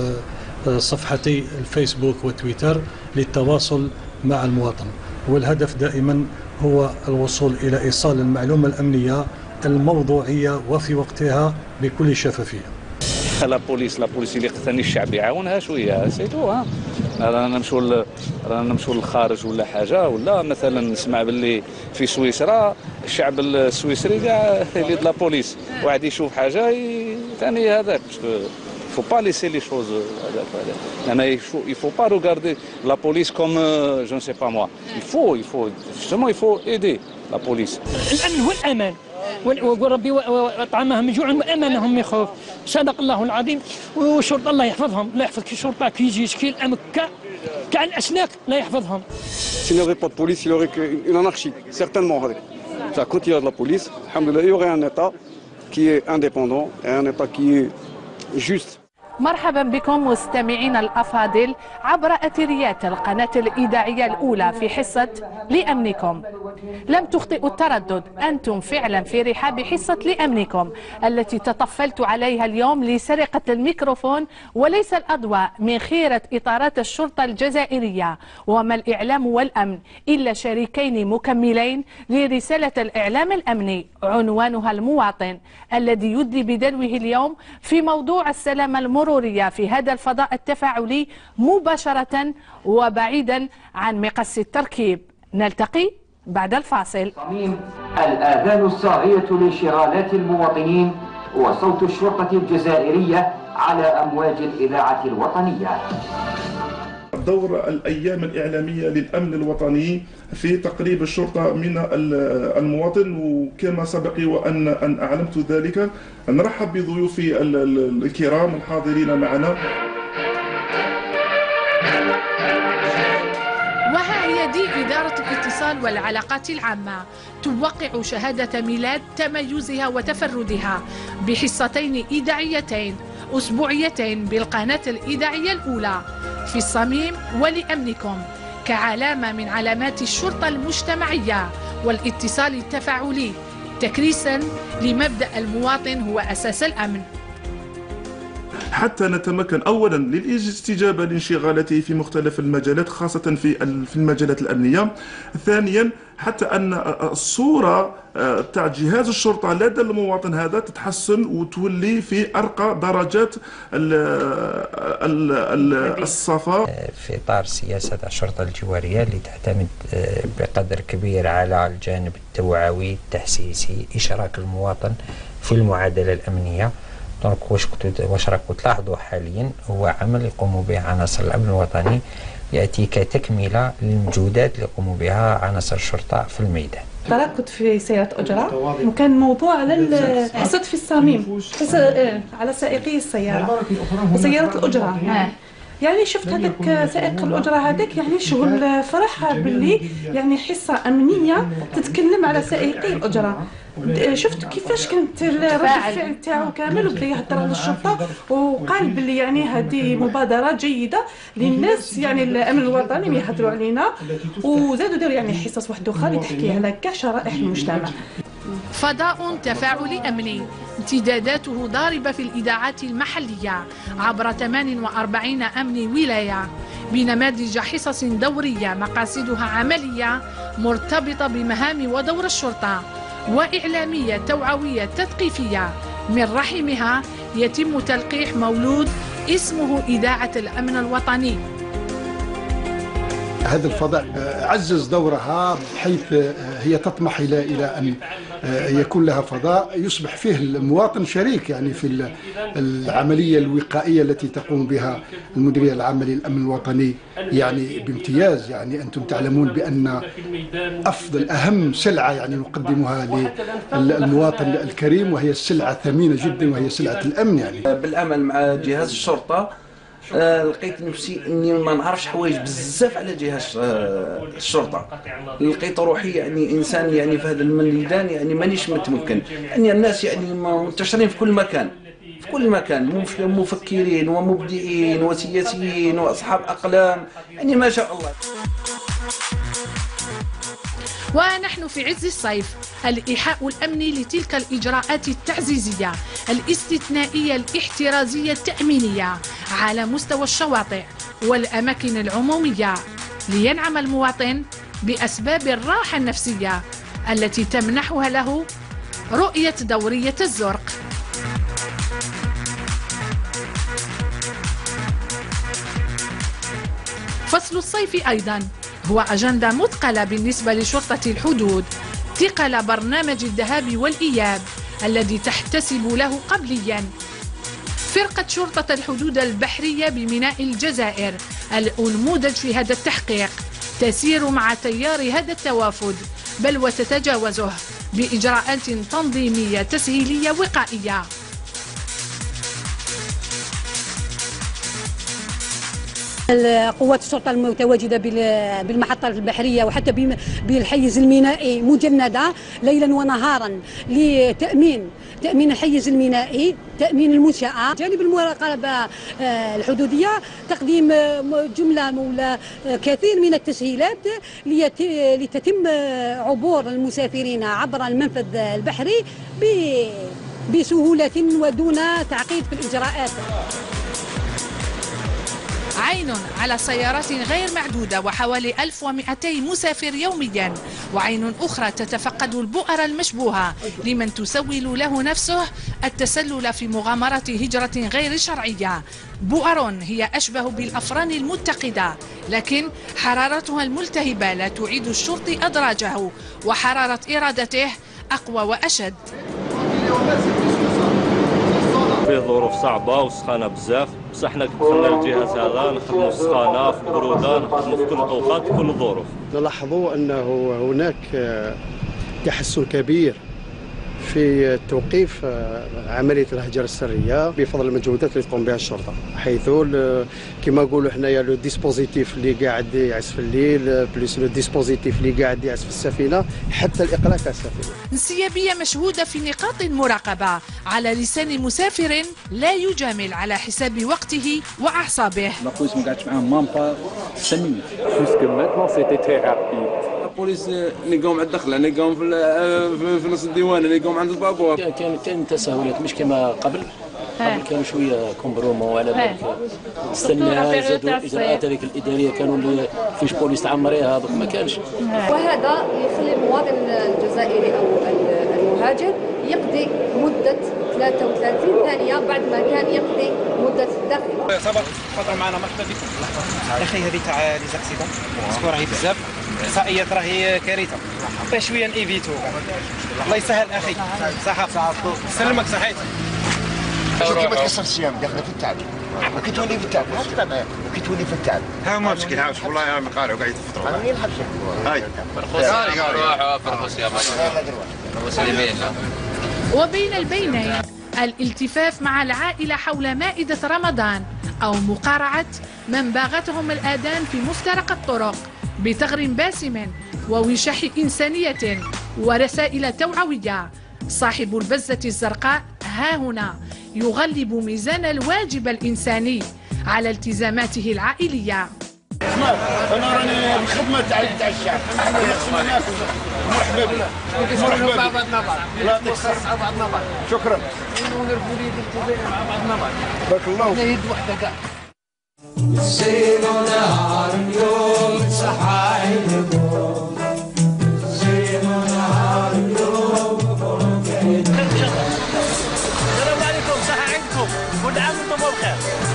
صفحتي الفيسبوك وتويتر للتواصل مع المواطن، والهدف دائما هو الوصول إلى إيصال المعلومة الأمنية الموضوعية وفي وقتها بكل شفافية. لا بوليس لا بوليس اللي قتلني الشعب يعاونها شويه سيتو. ها رانا نمشوا رانا نمشوا للخارج ولا حاجه، ولا مثلا نسمع باللي في سويسرا الشعب السويسري كاع يريد لا بوليس، واحد يشوف حاجه ثاني هذاك faut pas laisser les choses il faut il faut pas regarder la police comme je ne sais pas moi, il faut il faut justement il faut aider la police. الامن هو الامان، وقول ربي وطعامهم من جوع وامانهم من خوف. صدق الله العظيم. والشرطه الله يحفظهم، الله يحفظ كي الشرطه كي يجيش كي الامن كاع الاسلاك الله يحفظهم. S'il n'y aurait pas de police, il y aurait une anarchie, certainement. Ça, quand il y a de la police, alhamdoulilah, il y aurait un État qui est indépendant et un État qui est juste. مرحبا بكم مستمعينا الأفاضل عبر أثيريات القناة الإذاعية الأولى في حصة لأمنكم. لم تخطئوا التردد، أنتم فعلا في رحاب حصة لأمنكم التي تطفلت عليها اليوم لسرقة الميكروفون وليس الأضواء من خيرة إطارات الشرطة الجزائرية. وما الإعلام والأمن إلا شريكين مكملين لرسالة الإعلام الأمني عنوانها المواطن، الذي يدلي بدلوه اليوم في موضوع السلام المروري المرورية في هذا الفضاء التفاعلي مباشرة وبعيدا عن مقص التركيب. نلتقي بعد الفاصل. الآذان الصاغية لانشغالات المواطنين وصوت الشرطة الجزائرية على أمواج الإذاعة الوطنية. دور الأيام الإعلامية للأمن الوطني في تقريب الشرطة من المواطن، وكما سبق وأن أن أعلمت ذلك نرحب بضيوفي الكرام الحاضرين معنا. وها هي دي إدارة الاتصال والعلاقات العامة توقع شهادة ميلاد تميزها وتفردها بحصتين إذاعيتين أسبوعيتين بالقناة الإذاعية الأولى في الصميم ولأمنكم كعلامة من علامات الشرطة المجتمعية والاتصال التفاعلي، تكريسا لمبدأ المواطن هو أساس الأمن، حتى نتمكن اولا للاستجابه لانشغالاته في مختلف المجالات خاصه في في المجالات الامنيه. ثانيا حتى ان الصوره تاع جهاز الشرطه لدى المواطن هذا تتحسن وتولي في ارقى درجات الصفاء. في اطار سياسه الشرطه الجواريه اللي تعتمد بقدر كبير على الجانب التوعوي التحسيسي، اشراك المواطن في المعادله الامنيه. دونك واش كنتو واش راكم تلاحظوا حاليا هو عمل يقوم به عناصر الامن الوطني ياتي كتكمله للمجهودات اللي يقوم بها عناصر الشرطه في الميدان. طلع كنت في سيارة أجرة وكان موضوع على حصت في الصميم على سائقي السيارة وسيارة الأجرة. يعني شفت هذاك سائق الأجرة هذاك يعني شغل فرح باللي يعني حصة أمنية تتكلم على سائقي الأجرة. شفت كيفاش كانت رد الفعل تاعو كامل وبدا يهضر للشرطه وقال باللي يعني هذه مبادره جيده للناس، يعني الامن الوطني يهضروا علينا، وزادوا داروا يعني حصص واحده اخرى اللي تحكي على كاع شرائح المجتمع. فضاء تفاعلي أمني امتداداته ضاربة في الإذاعات المحلية عبر ثمان وأربعين أمن ولاية بنماذج حصص دورية مقاصدها عملية مرتبطة بمهام ودور الشرطة وإعلامية توعوية تثقيفية. من رحمها يتم تلقيح مولود اسمه إذاعة الأمن الوطني. هذا الفضاء عزز دورها بحيث هي تطمح إلى إلى أن يكون لها فضاء يصبح فيه المواطن شريك يعني في العملية الوقائية التي تقوم بها المديرية العامة للأمن الوطني يعني بامتياز. يعني أنتم تعلمون بأن أفضل أهم سلعة يعني نقدمها للمواطن الكريم وهي السلعة ثمينة جدا وهي سلعة الأمن. يعني بالعمل مع جهاز الشرطة آه لقيت نفسي اني ما نعرفش حوايج بزاف على جهاز آه الشرطه. لقيت روحي يعني انسان يعني في هذا الميدان يعني مانيش متمكن، يعني الناس يعني منتشرين في كل مكان في كل مكان، مفكرين ومبدعين وسياسيين واصحاب اقلام، يعني ما شاء الله. ونحن في عز الصيف، الإيحاء الأمني لتلك الإجراءات التعزيزية الاستثنائية الاحترازية التأمينية على مستوى الشواطئ والأماكن العمومية لينعم المواطن بأسباب الراحة النفسية التي تمنحها له رؤية دورية الزرق. فصل الصيف أيضا هو أجندة مثقلة بالنسبة لشرطة الحدود ثقل برنامج الذهاب والإياب الذي تحتسب له قبليا. فرقة شرطة الحدود البحرية بميناء الجزائر الأنموذج في هذا التحقيق تسير مع تيار هذا التوافد بل وتتجاوزه بإجراءات تنظيمية تسهيلية وقائية. قوات الشرطة المتواجدة بالمحطة البحرية وحتى بالحيز المينائي مجندة ليلا ونهارا لتأمين تأمين الحيز المينائي، تأمين المنشأة. جانب المراقبة الحدودية تقديم جملة ولا كثير من التسهيلات لتتم عبور المسافرين عبر المنفذ البحري بسهولة ودون تعقيد في الإجراءات. عين على سيارات غير معدودة وحوالي ألف ومئتين مسافر يوميا، وعين أخرى تتفقد البؤر المشبوهة لمن تسول له نفسه التسلل في مغامرة هجرة غير شرعية. بؤر هي أشبه بالأفران المتقدة، لكن حرارتها الملتهبة لا تعيد الشرطي أدراجه، وحرارة إرادته أقوى وأشد. فيه ظروف صعبة وسخانة بزاف، بصح حنا دخلنا للجهاز هذا نخدموا في السخانة في البرودة، نخدموا في كل الأوقات كل الظروف. نلاحظوا أنه هناك تحسن كبير في توقيف عمليه الهجره السريه بفضل المجهودات اللي تقوم بها الشرطه، حيث كما نقولوا حنايا لو ديسبوزيتيف اللي قاعد يعزف في الليل بليس لو ديسبوزيتيف اللي قاعد يعزف في السفينه حتى الاقلاع تاع السفينه. انسيابيه مشهوده في نقاط المراقبه على لسان مسافر لا يجامل على حساب وقته واعصابه. لا بوليس ما قعدتش معاهم مام با خمس مينوت جوسك ماتنون سيتي تري رابيد. البوليس نلقاهم على الدخله، نلقاهم في في نص الديوان، نلقاهم عند البابور. كان كان تساهلات مش كما قبل. قبل كانوا شويه كومبرومون على بالك استنى زادوا الاجراءات هذيك الاداريه كانوا اللي فيش بوليس تعمريها هذوك ما كانش. وهذا يخلي المواطن الجزائري او المهاجر يقضي مده ثلاثة وثلاثين ثانيه بعد ما كان يقضي مده الداخل. صبر فتره معنا محتاجين يا اخي هذه تاع لي زاكسيدون باسكو راهي بزاف الاحصائيات راهي كارثه باش شويه نيفيتو. الله يسهل اخي صحه سلمك صحيت. شوف كيما تكسر الصيام داخله في التعب، كي تولي في التعب هكذا كي تولي في التعب. ها ما مشكل ها والله يا مقارع وقاعد يفطروا. انا منين نحبسك؟ هاي روحوا فرقوس يا مسلمين. وبين البينين الالتفاف مع العائلة حول مائدة رمضان أو مقارعة من باغتهم الآذان في مفترق الطرق بثغر باسم ووشاح إنسانية ورسائل توعوية. صاحب البزة الزرقاء ها هنا يغلب ميزان الواجب الإنساني على التزاماته العائلية. انا راني الخدمه تاع تاع الشعب، مرحبا بك مرحبا بك بعضنا بعض لا تكسر بعضنا بعض. شكرا مع بعضنا بعض بارك الله فيك. يد وحده كاع زين نهار اليوم صحايلكم زين نهار اليوم. السلام عليكم صحة عندكم كل عام وانتم بخير.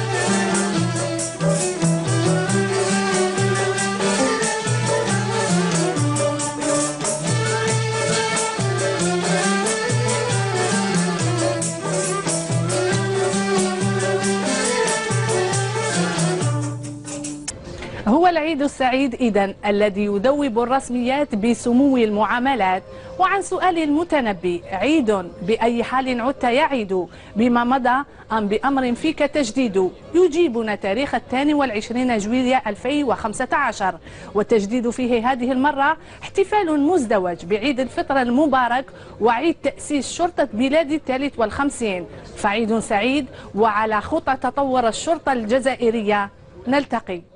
هو العيد السعيد إذن الذي يذوب الرسميات بسمو المعاملات. وعن سؤال المتنبي عيد بأي حال عدت يعيد بما مضى أم بأمر فيك تجديد، يجيبنا تاريخ الثاني والعشرين جويلية ألفين وخمسة عشر، والتجديد فيه هذه المرة احتفال مزدوج بعيد الفطر المبارك وعيد تأسيس شرطة بلاد الثالث والخمسين. فعيد سعيد وعلى خطى تطور الشرطة الجزائرية. نلتقي.